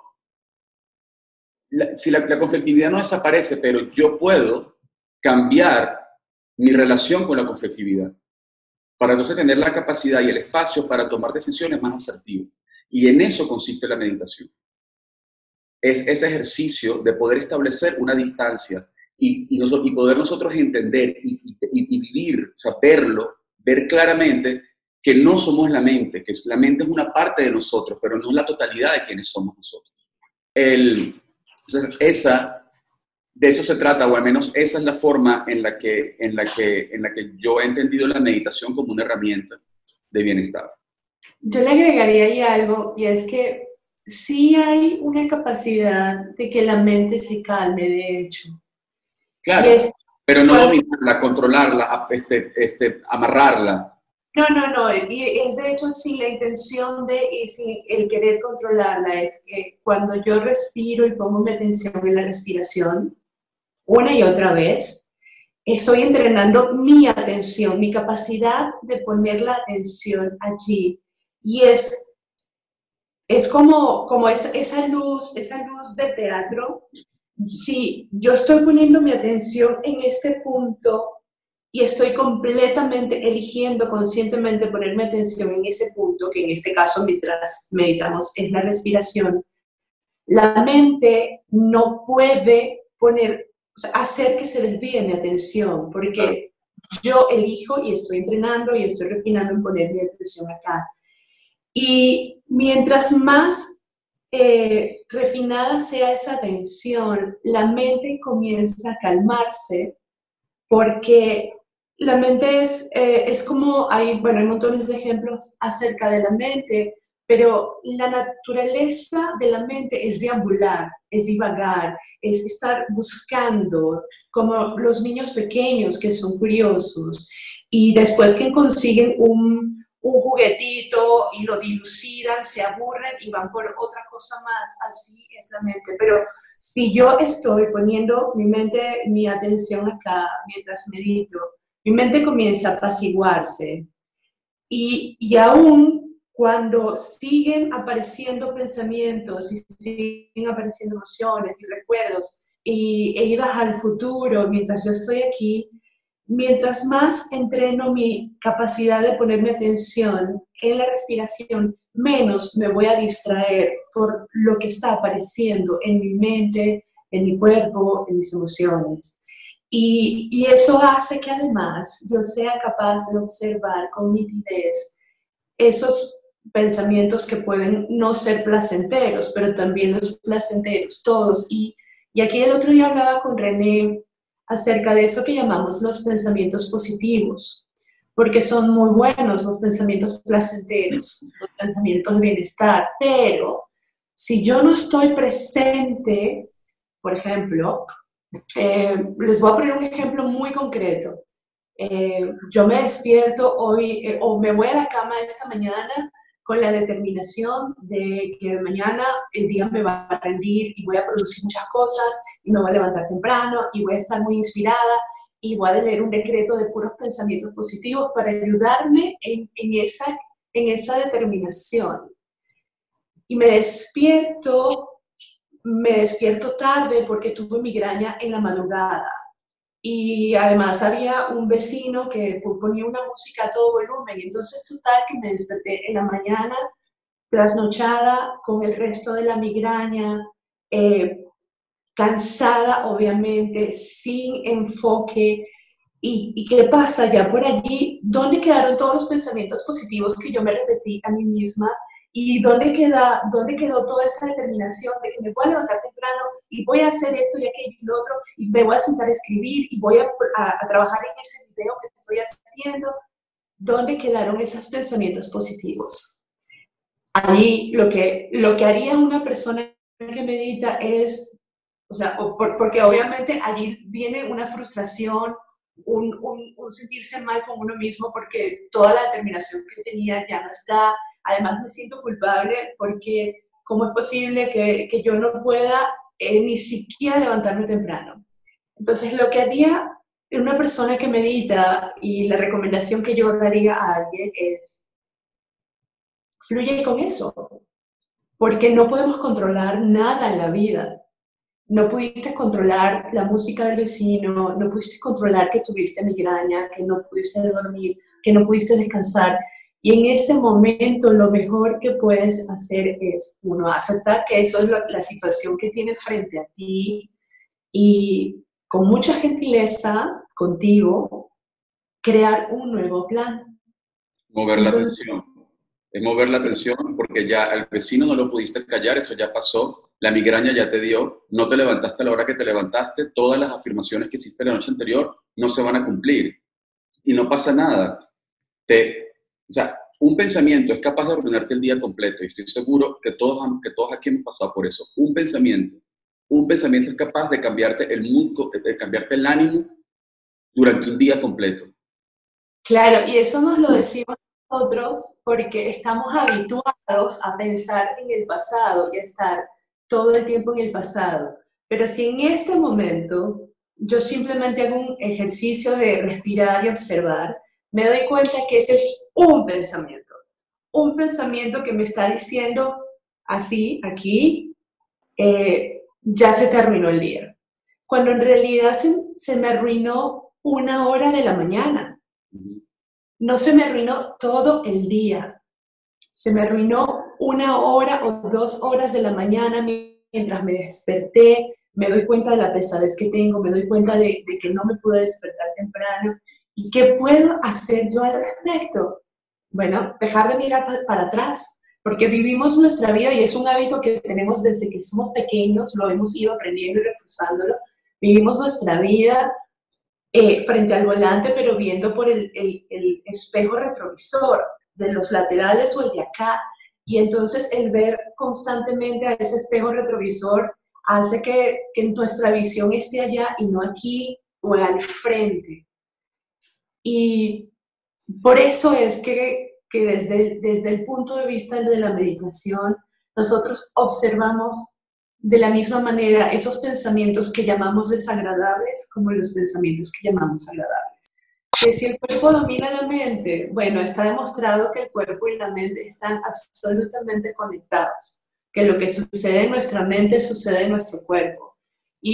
la, si la, la conflictividad no desaparece, pero yo puedo cambiar mi relación con la conflictividad para entonces tener la capacidad y el espacio para tomar decisiones más asertivas. Y en eso consiste la meditación. Es ese ejercicio de poder establecer una distancia y, y, nosotros, y poder nosotros entender y, y, y vivir, o sea, verlo, ver claramente que no somos la mente, que la mente es una parte de nosotros, pero no es la totalidad de quienes somos nosotros. El, entonces, esa, de eso se trata, o al menos esa es la forma en la, que, en, la que, en la que yo he entendido la meditación como una herramienta de bienestar. Yo le agregaría ahí algo, y es que sí hay una capacidad de que la mente se calme, de hecho. Claro, es, pero no cuando, dominarla, controlarla, este, este, amarrarla. No, no, no, y es de hecho sin la intención de, y sin el querer controlarla, es que cuando yo respiro y pongo mi atención en la respiración, una y otra vez, estoy entrenando mi atención, mi capacidad de poner la atención allí. Y es, es como, como esa, esa luz, esa luz de teatro. Si yo estoy poniendo mi atención en este punto y estoy completamente eligiendo conscientemente ponerme atención en ese punto, que en este caso mientras meditamos es la respiración, la mente no puede poner, o sea, hacer que se desvíe mi atención, porque yo elijo y estoy entrenando y estoy refinando en poner mi atención acá. Y mientras más eh, refinada sea esa atención, la mente comienza a calmarse, porque la mente es, eh, es como, hay, bueno, hay montones de ejemplos acerca de la mente, pero la naturaleza de la mente es deambular, es divagar, es estar buscando, como los niños pequeños que son curiosos, y después que consiguen un, un juguetito y lo dilucidan, se aburren y van por otra cosa más. Así es la mente. Pero si yo estoy poniendo mi mente, mi atención acá mientras medito, mi mente comienza a apaciguarse. Y, y aún cuando siguen apareciendo pensamientos y siguen apareciendo emociones y recuerdos y, e idas al futuro mientras yo estoy aquí, mientras más entreno mi capacidad de ponerme atención en la respiración, menos me voy a distraer por lo que está apareciendo en mi mente, en mi cuerpo, en mis emociones. Y, y eso hace que además yo sea capaz de observar con nitidez esos pensamientos que pueden no ser placenteros, pero también los placenteros, todos. Y, y aquí el otro día hablaba con René acerca de eso que llamamos los pensamientos positivos, porque son muy buenos los pensamientos placenteros, los pensamientos de bienestar, pero si yo no estoy presente, por ejemplo, eh, les voy a poner un ejemplo muy concreto. Eh, yo me despierto hoy eh, o me voy a la cama esta mañana con la determinación de que mañana el día me va a rendir y voy a producir muchas cosas y me voy a levantar temprano y voy a estar muy inspirada y voy a leer un decreto de puros pensamientos positivos para ayudarme en, en, esa, en esa determinación. Y me despierto, me despierto tarde porque tuve migraña en la madrugada. Y además había un vecino que ponía una música a todo volumen. Y entonces, total, que me desperté en la mañana, trasnochada, con el resto de la migraña, eh, cansada, obviamente, sin enfoque. ¿Y, ¿Y qué pasa ya por allí? ¿Dónde quedaron todos los pensamientos positivos que yo me repetí a mí misma? ¿Y dónde, queda, dónde quedó toda esa determinación de que me voy a levantar temprano y voy a hacer esto y aquello y lo otro, y me voy a sentar a escribir y voy a, a, a trabajar en ese video que estoy haciendo? ¿Dónde quedaron esos pensamientos positivos? Ahí lo que, lo que haría una persona que medita es, o sea, por, porque obviamente allí viene una frustración, un, un, un sentirse mal con uno mismo porque toda la determinación que tenía ya no está. Además me siento culpable porque ¿cómo es posible que, que yo no pueda eh, ni siquiera levantarme temprano? Entonces lo que haría una persona que medita, y la recomendación que yo daría a alguien es, fluye con eso, porque no podemos controlar nada en la vida. No pudiste controlar la música del vecino, no pudiste controlar que tuviste migraña, que no pudiste dormir, que no pudiste descansar. Y en ese momento lo mejor que puedes hacer es, uno, aceptar que eso es lo, la situación que tienes frente a ti y con mucha gentileza contigo, crear un nuevo plan. Mover la Entonces, atención. Es mover la atención porque ya al vecino no lo pudiste callar, eso ya pasó. La migraña ya te dio, no te levantaste a la hora que te levantaste, todas las afirmaciones que hiciste la noche anterior no se van a cumplir. Y no pasa nada. Te, o sea, un pensamiento es capaz de arruinarte el día completo, y estoy seguro que todos, que todos aquí hemos pasado por eso. Un pensamiento, un pensamiento es capaz de cambiarte el mood, de cambiarte el ánimo durante un día completo. Claro, y eso nos lo decimos nosotros porque estamos habituados a pensar en el pasado y a estar todo el tiempo en el pasado. Pero si en este momento yo simplemente hago un ejercicio de respirar y observar, me doy cuenta que ese es un pensamiento. Un pensamiento que me está diciendo así, aquí, eh, ya se te arruinó el día. Cuando en realidad se, se me arruinó una hora de la mañana. No se me arruinó todo el día. Se me arruinó una hora o dos horas de la mañana mientras me desperté. Me doy cuenta de la pesadez que tengo, me doy cuenta de, de que no me pude despertar temprano. ¿Y qué puedo hacer yo al respecto? Bueno, dejar de mirar para atrás, porque vivimos nuestra vida y es un hábito que tenemos desde que somos pequeños, lo hemos ido aprendiendo y reforzándolo. Vivimos nuestra vida eh, frente al volante, pero viendo por el, el, el espejo retrovisor de los laterales o el de acá. Y entonces el ver constantemente a ese espejo retrovisor hace que, que nuestra visión esté allá y no aquí o al frente. Y por eso es que, que desde, desde el punto de vista de la meditación, nosotros observamos de la misma manera esos pensamientos que llamamos desagradables como los pensamientos que llamamos agradables. Que si el cuerpo domina la mente, bueno, está demostrado que el cuerpo y la mente están absolutamente conectados, que lo que sucede en nuestra mente sucede en nuestro cuerpo. Y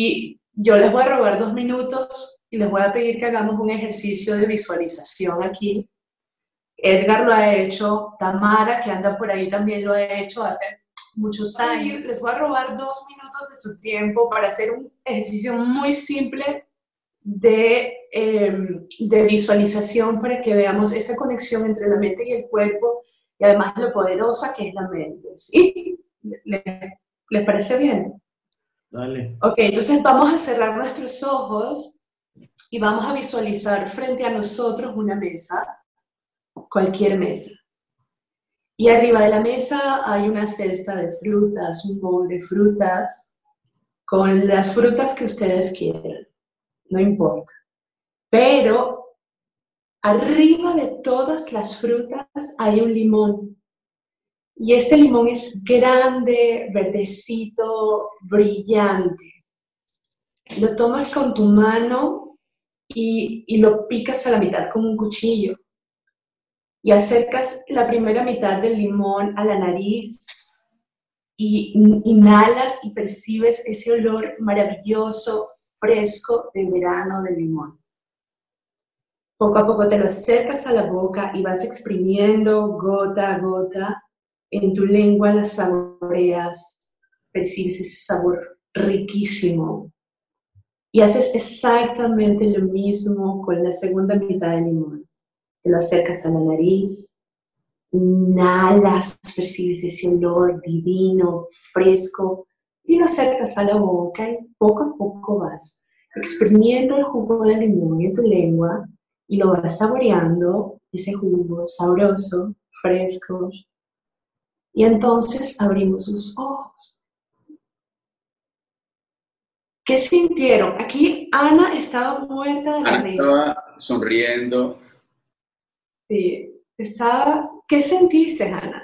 yo les voy a robar dos minutos y les voy a pedir que hagamos un ejercicio de visualización aquí. Edgar lo ha hecho, Tamara, que anda por ahí, también lo ha hecho hace muchos años. Les voy a robar dos minutos de su tiempo para hacer un ejercicio muy simple de, eh, de visualización para que veamos esa conexión entre la mente y el cuerpo y además lo poderosa que es la mente. ¿Sí? ¿Les, les parece bien? Dale. Ok, entonces vamos a cerrar nuestros ojos y vamos a visualizar frente a nosotros una mesa, cualquier mesa. Y arriba de la mesa hay una cesta de frutas, un bowl de frutas, con las frutas que ustedes quieran, no importa. Pero arriba de todas las frutas hay un limón. Y este limón es grande, verdecito, brillante. Lo tomas con tu mano y, y lo picas a la mitad con un cuchillo. Y acercas la primera mitad del limón a la nariz y inhalas y percibes ese olor maravilloso, fresco de verano del limón. Poco a poco te lo acercas a la boca y vas exprimiendo gota a gota. En tu lengua las saboreas, percibes ese sabor riquísimo. Y haces exactamente lo mismo con la segunda mitad del limón. Te lo acercas a la nariz, inhalas, percibes ese olor divino, fresco, y lo acercas a la boca y poco a poco vas exprimiendo el jugo de limón en tu lengua y lo vas saboreando, ese jugo sabroso, fresco. Y entonces abrimos los ojos. ¿Qué sintieron? Aquí Ana estaba muerta de la Ana risa. estaba sonriendo. Sí, estabas. ¿Qué sentiste, Ana?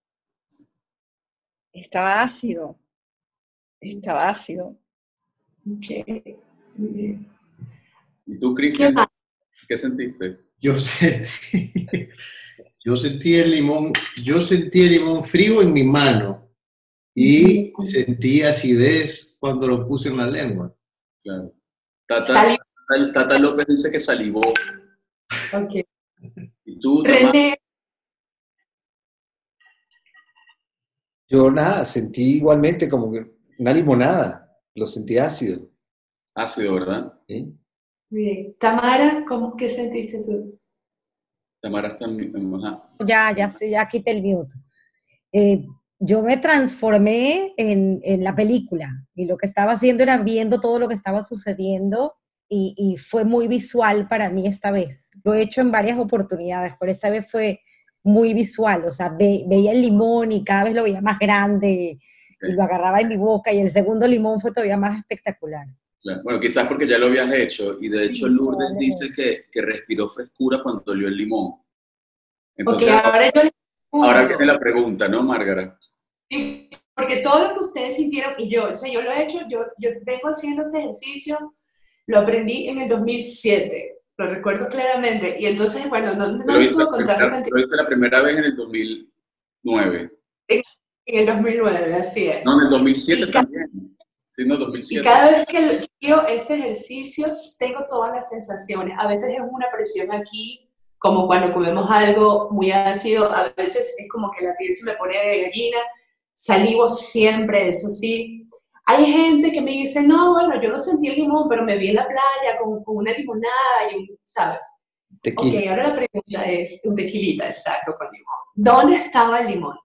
Estaba ácido. Estaba ácido. Ok, muy bien. ¿Y tú, ¿Qué Cristian, más? qué sentiste? Yo sentí, yo sentí el limón, yo sentí el limón frío en mi mano y Ujú. sentí acidez cuando lo puse en la lengua. Claro. Tata, Salí. Tata, Tata López dice que salivó. Ok. ¿Y tú, Tamara? René, Yo nada, sentí igualmente como que una limonada, lo sentí ácido. Ácido, ¿verdad? ¿Sí? bien. Tamara, ¿cómo, ¿qué sentiste tú? Tamara está en... Ajá. Ya, ya sé, ya quité el mute. Eh, yo me transformé en, en la película y lo que estaba haciendo era viendo todo lo que estaba sucediendo y, y fue muy visual para mí esta vez. Lo he hecho en varias oportunidades, pero esta vez fue muy visual, o sea, ve, veía el limón y cada vez lo veía más grande y lo agarraba en mi boca y el segundo limón fue todavía más espectacular. Claro. Bueno, quizás porque ya lo habías hecho y de hecho Sí, Lourdes probablemente. dice que, que respiró frescura cuando olió el limón. Ok, Entonces, ahora yo les ahora viene pregunto. la pregunta, ¿no, Márgara? Sí, porque todo lo que ustedes sintieron, y yo, o sea, yo lo he hecho, yo, yo vengo haciendo este ejercicio, lo aprendí en el dos mil siete, lo recuerdo claramente, y entonces, bueno, no, no Lo les hice, puedo la contar la primera, cantidad, lo hice la primera vez en el dos mil nueve. en, en el dos mil nueve, así es. No, en el dos mil siete Y ca- también. Sí, no, Y dos mil siete. cada vez que hago este ejercicio, tengo todas las sensaciones. A veces es una presión aquí, como cuando comemos algo muy ácido, a veces es como que la piel se me pone de gallina, salivo siempre, eso sí. Hay gente que me dice, no, bueno, yo no sentí el limón, pero me vi en la playa con, con una limonada, y un, ¿sabes? Tequila. Ok, ahora la pregunta es, un tequilita, exacto, con limón. ¿Dónde estaba el limón?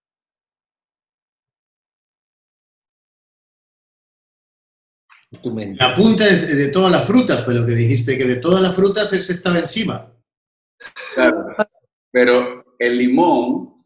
Tu mente. La punta es de todas las frutas, fue lo que dijiste, que de todas las frutas ese estaba encima. Claro. Pero el limón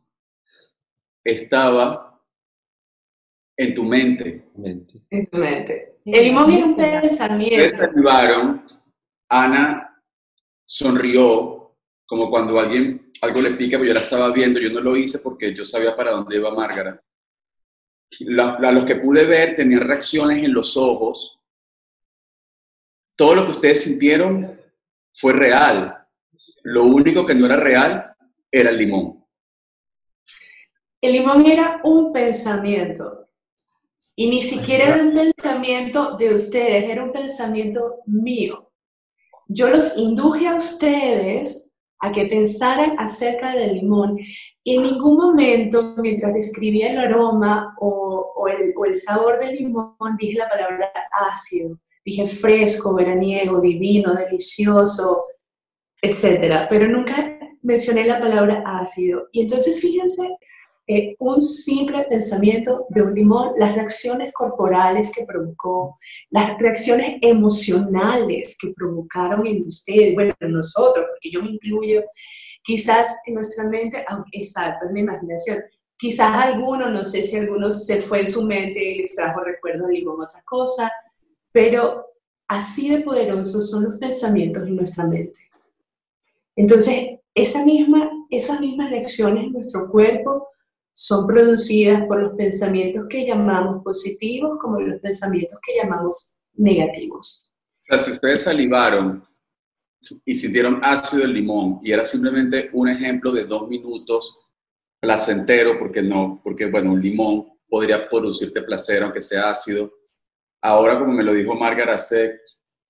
estaba en tu mente. mente. En tu mente. El limón es un pensamiento. Ustedes salivaron, Ana sonrió, como cuando alguien algo le pica, pero yo la estaba viendo, yo no lo hice porque yo sabía para dónde iba Márgara. La, la, los que pude ver tenían reacciones en los ojos. Todo lo que ustedes sintieron fue real. Lo único que no era real era el limón. El limón era un pensamiento. Y ni siquiera era un pensamiento de ustedes, era un pensamiento mío. Yo los induje a ustedes a que pensaran acerca del limón. Y en ningún momento, mientras describía el aroma o, o, el, o el sabor del limón, dije la palabra ácido. Dije fresco, veraniego, divino, delicioso, etcétera. Pero nunca mencioné la palabra ácido. Y entonces, fíjense, eh, un simple pensamiento de un limón, las reacciones corporales que provocó, las reacciones emocionales que provocaron en ustedes, bueno, en nosotros, porque yo me incluyo, quizás en nuestra mente, aunque exacto, en mi imaginación, quizás alguno, no sé si alguno se fue en su mente y les trajo recuerdo del limón otra cosa, pero así de poderosos son los pensamientos en nuestra mente. Entonces, esa misma, esas mismas reacciones en nuestro cuerpo son producidas por los pensamientos que llamamos positivos como los pensamientos que llamamos negativos. O sea, si ustedes salivaron y sintieron ácido el limón y era simplemente un ejemplo de dos minutos placentero, porque no, porque bueno, un limón podría producirte placer aunque sea ácido. Ahora, como me lo dijo Margaret hace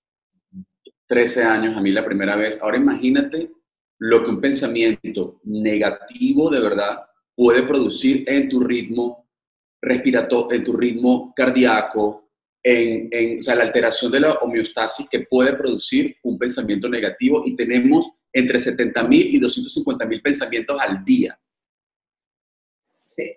trece años, a mí la primera vez, ahora imagínate lo que un pensamiento negativo de verdad puede producir en tu ritmo respiratorio, en tu ritmo cardíaco, en, en o sea, la alteración de la homeostasis que puede producir un pensamiento negativo, y tenemos entre setenta mil y doscientos cincuenta mil pensamientos al día. Sí.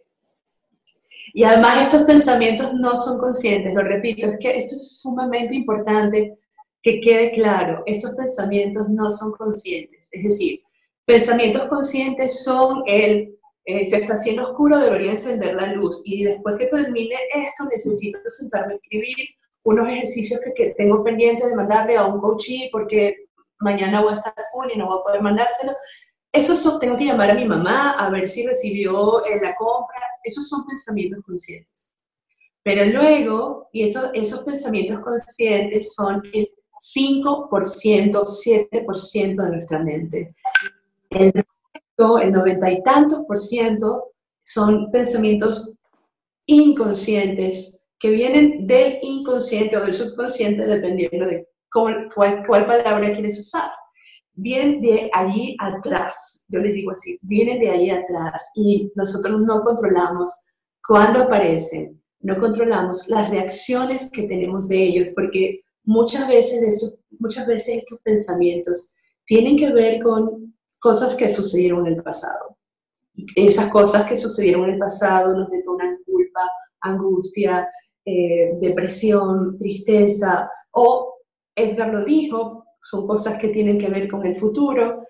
Y además estos pensamientos no son conscientes, lo repito, es que esto es sumamente importante que quede claro, estos pensamientos no son conscientes, es decir, pensamientos conscientes son el, eh, se está haciendo oscuro, debería encender la luz, y después que termine esto necesito sentarme a escribir unos ejercicios que, que tengo pendiente de mandarle a un coachee porque mañana voy a estar full y no voy a poder mandárselo. Esos son, tengo que llamar a mi mamá a ver si recibió eh, la compra. Esos son pensamientos conscientes. Pero luego, y esos, esos pensamientos conscientes son el cinco por ciento, siete por ciento de nuestra mente. El resto, el noventa y tantos por ciento, son pensamientos inconscientes que vienen del inconsciente o del subconsciente, dependiendo de cuál, cuál, cuál palabra quieres usar. Vienen de allí atrás, yo les digo así, vienen de allí atrás y nosotros no controlamos cuándo aparecen, no controlamos las reacciones que tenemos de ellos, porque muchas veces, estos, muchas veces estos pensamientos tienen que ver con cosas que sucedieron en el pasado. Esas cosas que sucedieron en el pasado nos detonan culpa, angustia, eh, depresión, tristeza, o Edgar lo dijo, son cosas que tienen que ver con el futuro,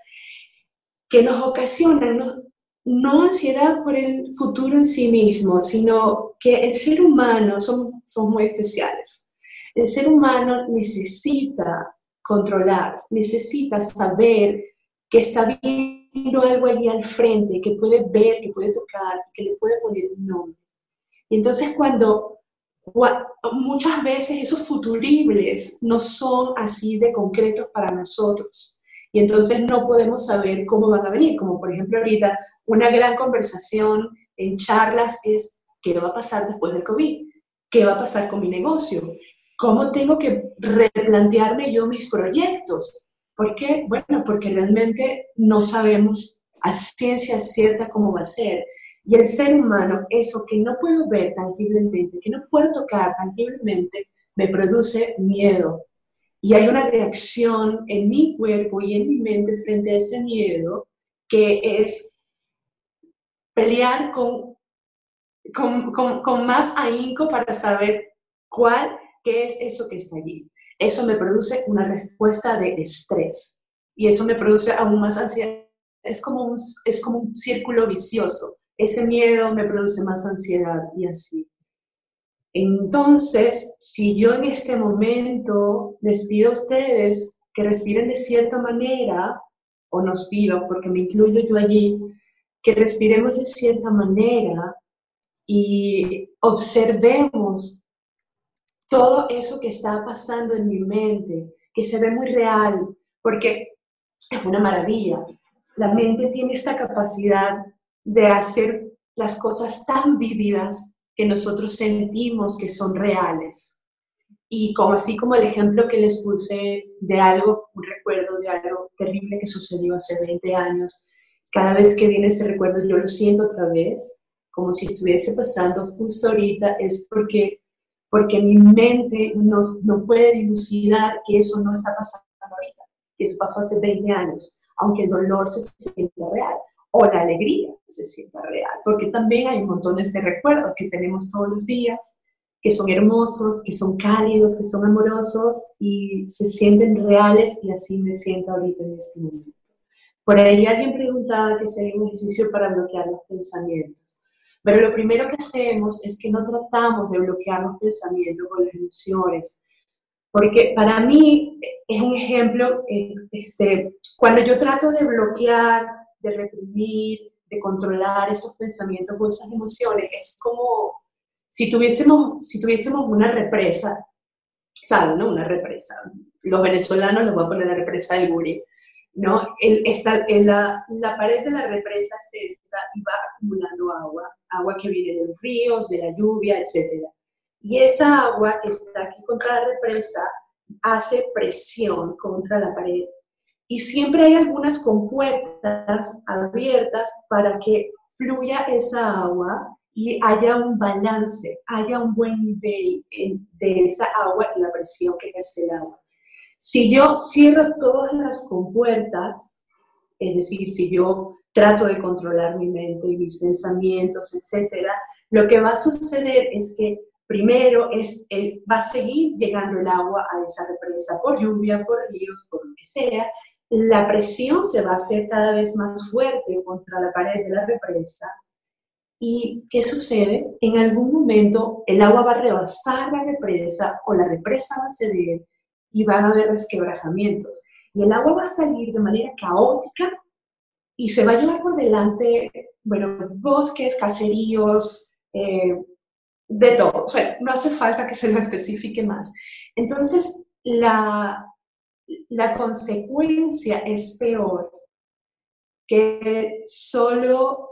que nos ocasionan no, no ansiedad por el futuro en sí mismo, sino que el ser humano, son, son muy especiales, el ser humano necesita controlar, necesita saber que está viendo algo allí al frente, que puede ver, que puede tocar, que le puede poner un nombre. Y entonces cuando muchas veces esos futuribles no son así de concretos para nosotros. Y entonces no podemos saber cómo van a venir. Como por ejemplo ahorita, una gran conversación en charlas es ¿qué va a pasar después del COVID? ¿Qué va a pasar con mi negocio? ¿Cómo tengo que replantearme yo mis proyectos? ¿Por qué? Bueno, porque realmente no sabemos a ciencia cierta cómo va a ser. Y el ser humano, eso que no puedo ver tangiblemente, que no puedo tocar tangiblemente, me produce miedo. Y hay una reacción en mi cuerpo y en mi mente frente a ese miedo, que es pelear con, con, con, con más ahínco para saber cuál, qué es eso que está allí. Eso me produce una respuesta de estrés. Y eso me produce aún más ansiedad. Es como un, es como un círculo vicioso. Ese miedo me produce más ansiedad y así. Entonces, si yo en este momento les pido a ustedes que respiren de cierta manera, o nos pido, porque me incluyo yo allí, que respiremos de cierta manera y observemos todo eso que está pasando en mi mente, que se ve muy real, porque es una maravilla. La mente tiene esta capacidad de hacer las cosas tan vívidas que nosotros sentimos que son reales. Y como, así como el ejemplo que les puse de algo, un recuerdo de algo terrible que sucedió hace veinte años, cada vez que viene ese recuerdo yo lo siento otra vez, como si estuviese pasando justo ahorita, es porque, porque mi mente no, no puede dilucidar que eso no está pasando ahorita, que eso pasó hace veinte años, aunque el dolor se sienta real, o la alegría se sienta real, porque también hay montones de recuerdos que tenemos todos los días, que son hermosos, que son cálidos, que son amorosos y se sienten reales, y así me siento ahorita en este momento. Por ahí alguien preguntaba que sería un ejercicio para bloquear los pensamientos. Pero lo primero que hacemos es que no tratamos de bloquear los pensamientos con las emociones. Porque para mí es un ejemplo, este, cuando yo trato de bloquear, de reprimir, de controlar esos pensamientos o esas emociones, es como si tuviésemos, si tuviésemos una represa, ¿saben? ¿No? Una represa. Los venezolanos les voy a poner la represa del Guri, ¿no? El, esta, en la, la pared de la represa es esta y va acumulando agua, agua que viene de los ríos, de la lluvia, etcétera. Y esa agua que está aquí contra la represa hace presión contra la pared. Y siempre hay algunas compuertas abiertas para que fluya esa agua y haya un balance, haya un buen nivel de esa agua y la presión que ejerce el agua. Si yo cierro todas las compuertas, es decir, si yo trato de controlar mi mente y mis pensamientos, etcétera, lo que va a suceder es que primero es, es, va a seguir llegando el agua a esa represa por lluvia, por ríos, por lo que sea. La presión se va a hacer cada vez más fuerte contra la pared de la represa. ¿Y qué sucede? En algún momento el agua va a rebasar la represa o la represa va a ceder y van a haber resquebrajamientos. Y el agua va a salir de manera caótica y se va a llevar por delante, bueno, bosques, caseríos, eh, de todo. O sea, no hace falta que se lo especifique más. Entonces, la, la consecuencia es peor que solo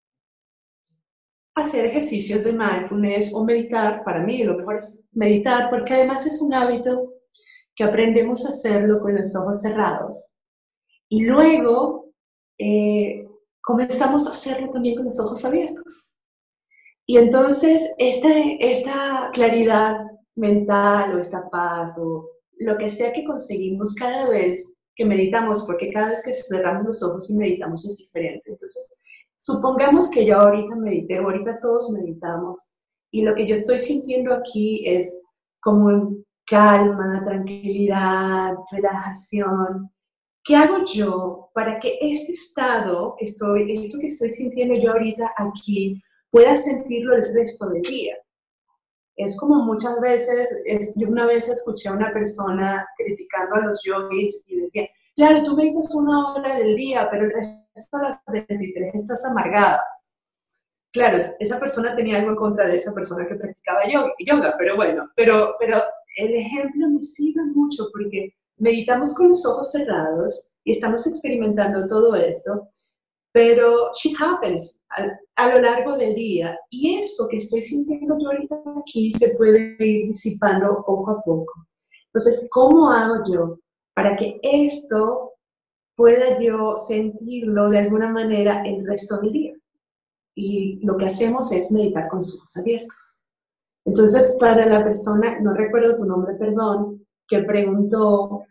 hacer ejercicios de mindfulness o meditar. Para mí lo mejor es meditar, porque además es un hábito que aprendemos a hacerlo con los ojos cerrados. Y luego eh, comenzamos a hacerlo también con los ojos abiertos. Y entonces esta, esta claridad mental o esta paz o lo que sea que conseguimos cada vez que meditamos, porque cada vez que cerramos los ojos y meditamos es diferente. Entonces, supongamos que yo ahorita medité, ahorita todos meditamos, y lo que yo estoy sintiendo aquí es como calma, tranquilidad, relajación. ¿Qué hago yo para que este estado, estoy, esto que estoy sintiendo yo ahorita aquí, pueda sentirlo el resto del día? Es como muchas veces, es, yo una vez escuché a una persona criticando a los yogis y decía, claro, tú meditas una hora del día, pero el resto de las veintitrés estás amargada. Claro, esa persona tenía algo en contra de esa persona que practicaba yoga, yoga pero bueno, pero, pero el ejemplo me sirve mucho porque meditamos con los ojos cerrados y estamos experimentando todo esto, pero shit happens a, a lo largo del día y eso que estoy sintiendo yo ahorita aquí se puede ir disipando poco a poco. Entonces, ¿cómo hago yo para que esto pueda yo sentirlo de alguna manera el resto del día? Y lo que hacemos es meditar con los ojos abiertos. Entonces, para la persona, no recuerdo tu nombre, perdón, que preguntó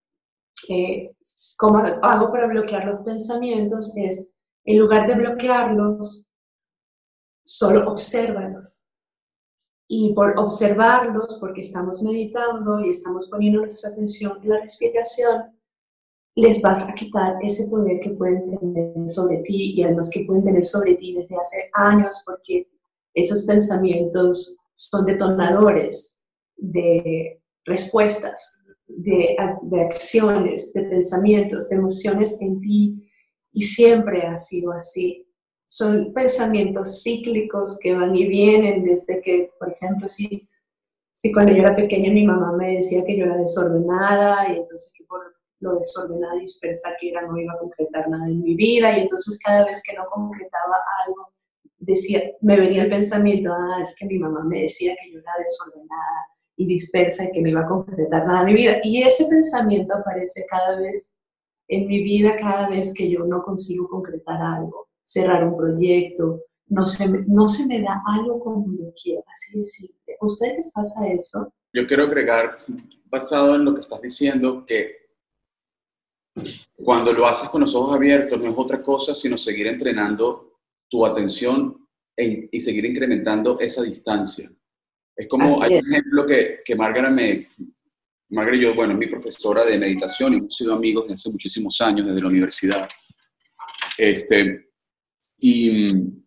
eh, cómo hago para bloquear los pensamientos, es, en lugar de bloquearlos, solo obsérvalos. Y por observarlos, porque estamos meditando y estamos poniendo nuestra atención en la respiración, les vas a quitar ese poder que pueden tener sobre ti y además que pueden tener sobre ti desde hace años, porque esos pensamientos son detonadores de respuestas, de, de acciones, de pensamientos, de emociones en ti, y siempre ha sido así. Son pensamientos cíclicos que van y vienen desde que, por ejemplo, si, si cuando yo era pequeña mi mamá me decía que yo era desordenada y entonces que por lo desordenada y dispersa que era no iba a concretar nada en mi vida, y entonces cada vez que no concretaba algo decía, me venía el pensamiento, ah, es que mi mamá me decía que yo era desordenada y dispersa y que no iba a concretar nada en mi vida. Y ese pensamiento aparece cada vez en mi vida, cada vez que yo no consigo concretar algo, cerrar un proyecto, no se me, no se me da algo como yo quiero, así de simple. ¿A ustedes les pasa eso? Yo quiero agregar, basado en lo que estás diciendo, que cuando lo haces con los ojos abiertos no es otra cosa sino seguir entrenando tu atención e, y seguir incrementando esa distancia. Es como, Así hay es. un ejemplo que, que Márgara me... Márgara y yo, bueno, es mi profesora de meditación y hemos sido amigos desde hace muchísimos años, desde la universidad. Este, y,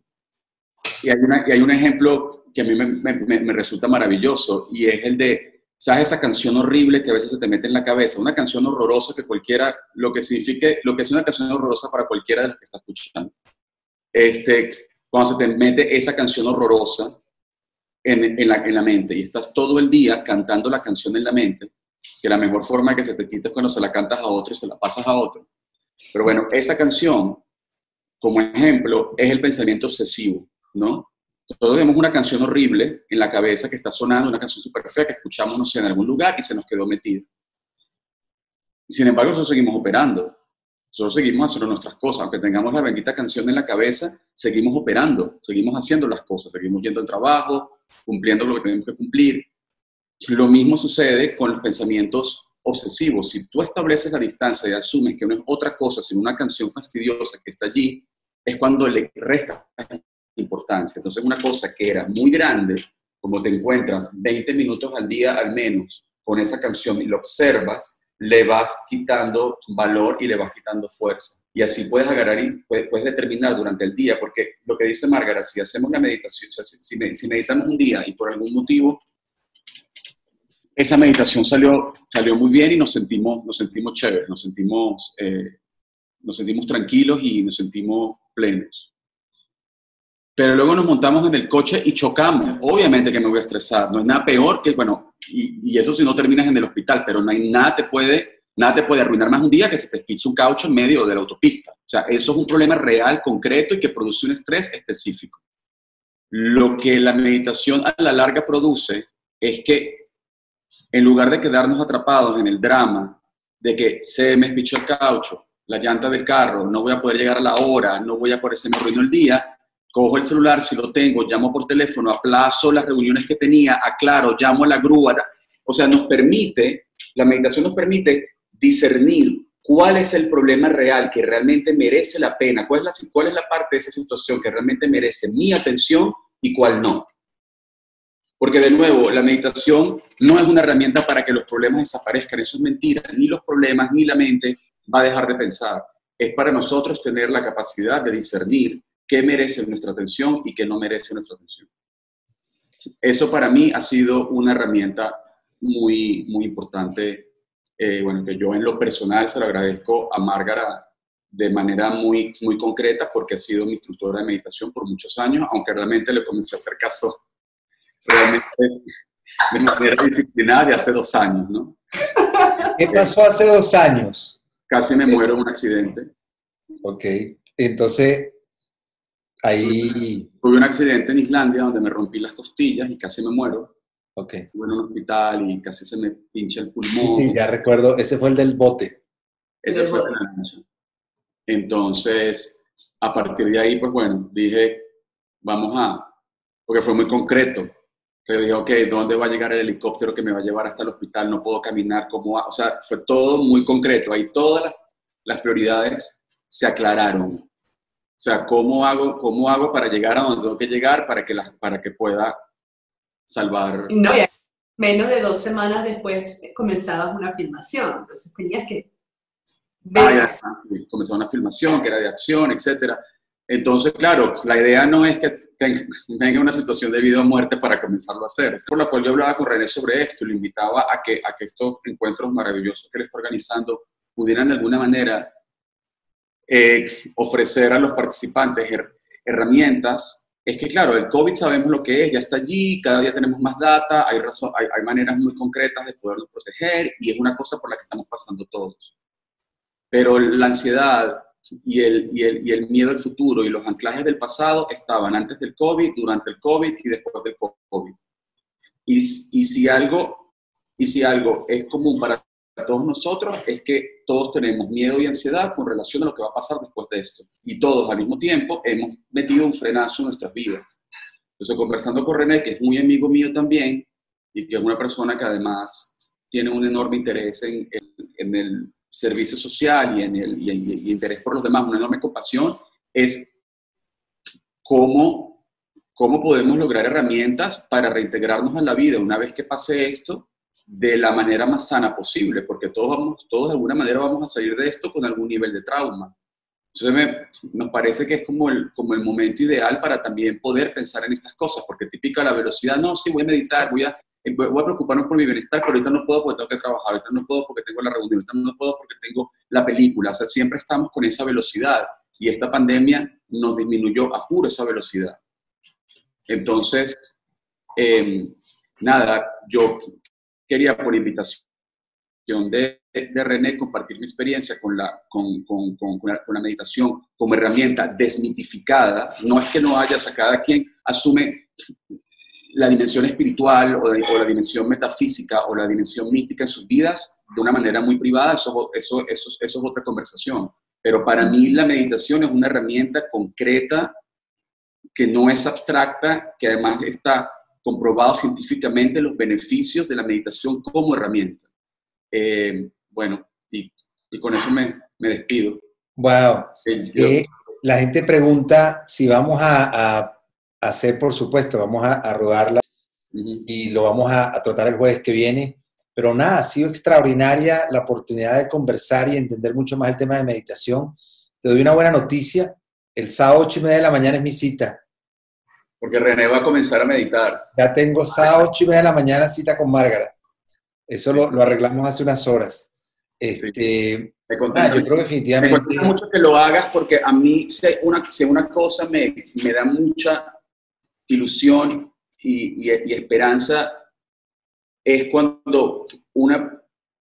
y, hay una, y hay un ejemplo que a mí me, me, me resulta maravilloso y es el de, ¿sabes esa canción horrible que a veces se te mete en la cabeza? Una canción horrorosa que cualquiera, lo que signifique, lo que es una canción horrorosa para cualquiera de los que está escuchando. Este, cuando se te mete esa canción horrorosa en, en, la, en la mente y estás todo el día cantando la canción en la mente, que la mejor forma de que se te quite es cuando se la cantas a otro y se la pasas a otro. Pero bueno, esa canción, como ejemplo, es el pensamiento obsesivo, ¿no? Todos vemos una canción horrible en la cabeza que está sonando, una canción súper fea que escuchamos, no sé, en algún lugar y se nos quedó metida. Sin embargo, nosotros seguimos operando. Nosotros seguimos haciendo nuestras cosas. Aunque tengamos la bendita canción en la cabeza, seguimos operando, seguimos haciendo las cosas, seguimos yendo al trabajo, cumpliendo lo que tenemos que cumplir. Lo mismo sucede con los pensamientos obsesivos. Si tú estableces la distancia y asumes que no es otra cosa sino una canción fastidiosa que está allí, es cuando le resta importancia. Entonces, una cosa que era muy grande, como te encuentras veinte minutos al día al menos con esa canción y lo observas, le vas quitando valor y le vas quitando fuerza. Y así puedes agarrar y puedes, puedes determinar durante el día, porque lo que dice Márgara, si hacemos la meditación, o sea, si, si, si meditamos un día y por algún motivo esa meditación salió, salió muy bien y nos sentimos, nos sentimos chéveres, nos sentimos, eh, nos sentimos tranquilos y nos sentimos plenos. Pero luego nos montamos en el coche y chocamos. Obviamente que me voy a estresar. No hay nada peor que, bueno, y, y eso si no terminas en el hospital, pero no hay nada te puede, nada te puede arruinar más un día que se te piche un caucho en medio de la autopista. O sea, eso es un problema real, concreto y que produce un estrés específico. Lo que la meditación a la larga produce es que en lugar de quedarnos atrapados en el drama de que se me espichó el caucho, la llanta del carro, no voy a poder llegar a la hora, no voy a poder, se me arruinó el día, cojo el celular, si lo tengo, llamo por teléfono, aplazo las reuniones que tenía, aclaro, llamo a la grúa. O sea, nos permite, la meditación nos permite discernir cuál es el problema real que realmente merece la pena, cuál es la, cuál es la parte de esa situación que realmente merece mi atención y cuál no. Porque de nuevo, la meditación no es una herramienta para que los problemas desaparezcan, eso es mentira, ni los problemas ni la mente va a dejar de pensar. Es para nosotros tener la capacidad de discernir qué merece nuestra atención y qué no merece nuestra atención. Eso para mí ha sido una herramienta muy, muy importante, eh, bueno, que yo en lo personal se lo agradezco a Márgara de manera muy, muy concreta porque ha sido mi instructora de meditación por muchos años, aunque realmente le comencé a hacer caso realmente de manera disciplinada de hace dos años, ¿no? ¿Qué pasó hace dos años? Casi me muero en un accidente. Ok, entonces ahí... Tuve un accidente en Islandia donde me rompí las costillas y casi me muero. Ok. Estuve en un hospital y casi se me pincha el pulmón. Sí, sí, ya recuerdo, ese fue el del bote. Ese fue el de la lancha. Entonces, a partir de ahí, pues bueno, dije, vamos a... Porque fue muy concreto. Entonces dije, ok, ¿dónde va a llegar el helicóptero que me va a llevar hasta el hospital? No puedo caminar, ¿cómo va? O sea, fue todo muy concreto. Ahí todas las, las prioridades se aclararon. O sea, ¿cómo hago, cómo hago para llegar a donde tengo que llegar para que, la, para que pueda salvar? No, y menos de dos semanas después comenzabas una filmación, entonces tenías que ver. Ah, ya, comenzó una filmación que era de acción, etcétera. Entonces, claro, la idea no es que tenga una situación de vida o muerte para comenzarlo a hacer. Por la cual yo hablaba con René sobre esto y lo invitaba a que, a que estos encuentros maravillosos que él está organizando pudieran de alguna manera eh, ofrecer a los participantes her herramientas. Es que, claro, el COVID sabemos lo que es, ya está allí, cada día tenemos más data, hay, razón, hay, hay maneras muy concretas de podernos proteger y es una cosa por la que estamos pasando todos. Pero la ansiedad y el, y, el, y el miedo al futuro y los anclajes del pasado estaban antes del COVID, durante el COVID y después del COVID. Y, y, si algo, y si algo es común para todos nosotros es que todos tenemos miedo y ansiedad con relación a lo que va a pasar después de esto. Y todos al mismo tiempo hemos metido un frenazo en nuestras vidas. Entonces, conversando con René, que es muy amigo mío también, y que es una persona que además tiene un enorme interés en, en, en el servicio social y en el y, y, y interés por los demás, una enorme compasión, es cómo, cómo podemos lograr herramientas para reintegrarnos a la vida una vez que pase esto, de la manera más sana posible, porque todos, vamos, todos de alguna manera vamos a salir de esto con algún nivel de trauma. Entonces me, nos parece que es como el, como el momento ideal para también poder pensar en estas cosas, porque típica la velocidad, no, sí, voy a meditar, voy a, voy a preocuparme por mi bienestar, pero ahorita no puedo porque tengo que trabajar, ahorita no puedo porque tengo la reunión, ahorita no puedo porque tengo la película. O sea, siempre estamos con esa velocidad y esta pandemia nos disminuyó, a juro, esa velocidad. Entonces, eh, nada, yo quería, por invitación de, de René, compartir mi experiencia con la, con, con, con, con, la, con la meditación como herramienta desmitificada. No es que no haya, o sea, cada quien asume la dimensión espiritual o, de, o la dimensión metafísica o la dimensión mística en sus vidas de una manera muy privada, eso, eso, eso, eso es otra conversación. Pero para mí la meditación es una herramienta concreta que no es abstracta, que además está comprobado científicamente los beneficios de la meditación como herramienta. Eh, bueno, y, y con eso me, me despido. Wow. Eh, yo, eh, la gente pregunta si vamos a, a hacer, por supuesto, vamos a, a rodarla uh-huh. y lo vamos a, a tratar el jueves que viene. Pero nada, ha sido extraordinaria la oportunidad de conversar y entender mucho más el tema de meditación. Te doy una buena noticia. El sábado ocho y media de la mañana es mi cita. Porque René va a comenzar a meditar. Ya tengo sábado ocho y media de la mañana cita con Márgara. Eso sí. lo, lo arreglamos hace unas horas. Este, sí. me contenta, ah, yo creo que definitivamente... Me contenta mucho que lo hagas porque a mí, si una, si una cosa me, me da mucha ilusión y, y, y esperanza, es cuando una...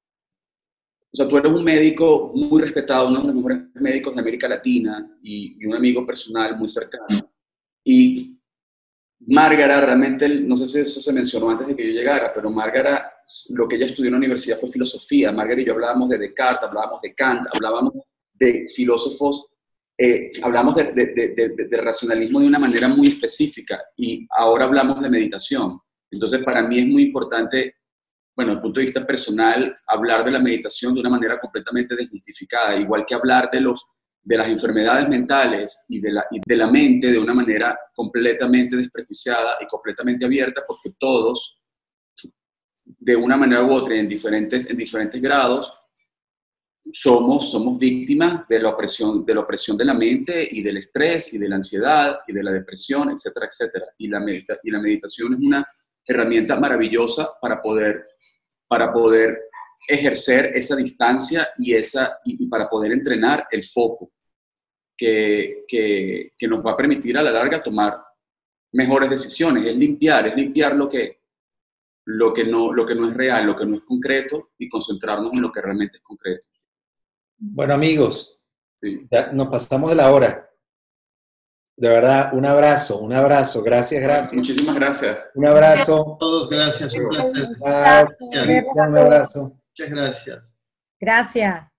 O sea, tú eres un médico muy respetado, uno de los mejores médicos de América Latina y, y un amigo personal muy cercano. Y Márgara, realmente, no sé si eso se mencionó antes de que yo llegara, pero Márgara, lo que ella estudió en la universidad fue filosofía. Márgara y yo hablábamos de Descartes, hablábamos de Kant, hablábamos de filósofos, eh, hablábamos de, de, de, de, de racionalismo de una manera muy específica y ahora hablamos de meditación. Entonces, para mí es muy importante, bueno, desde el punto de vista personal, hablar de la meditación de una manera completamente desmistificada, igual que hablar de los de las enfermedades mentales y de, la, y de la mente de una manera completamente desprejuiciada y completamente abierta, porque todos, de una manera u otra, en diferentes, en diferentes grados, somos, somos víctimas de la, opresión, de la opresión de la mente y del estrés y de la ansiedad y de la depresión, etcétera, etcétera. Y la, medita, y la meditación es una herramienta maravillosa para poder, para poder ejercer esa distancia y, esa, y, y para poder entrenar el foco que, que, que nos va a permitir a la larga tomar mejores decisiones. Es limpiar, es limpiar lo que, lo, que no, lo que no es real, lo que no es concreto y concentrarnos en lo que realmente es concreto. Bueno, amigos, sí. ya nos pasamos de la hora. De verdad, un abrazo, un abrazo. Gracias, gracias. Muchísimas gracias. Un abrazo. A todos, gracias, un placer. Gracias. Un abrazo. Muchas gracias. Gracias.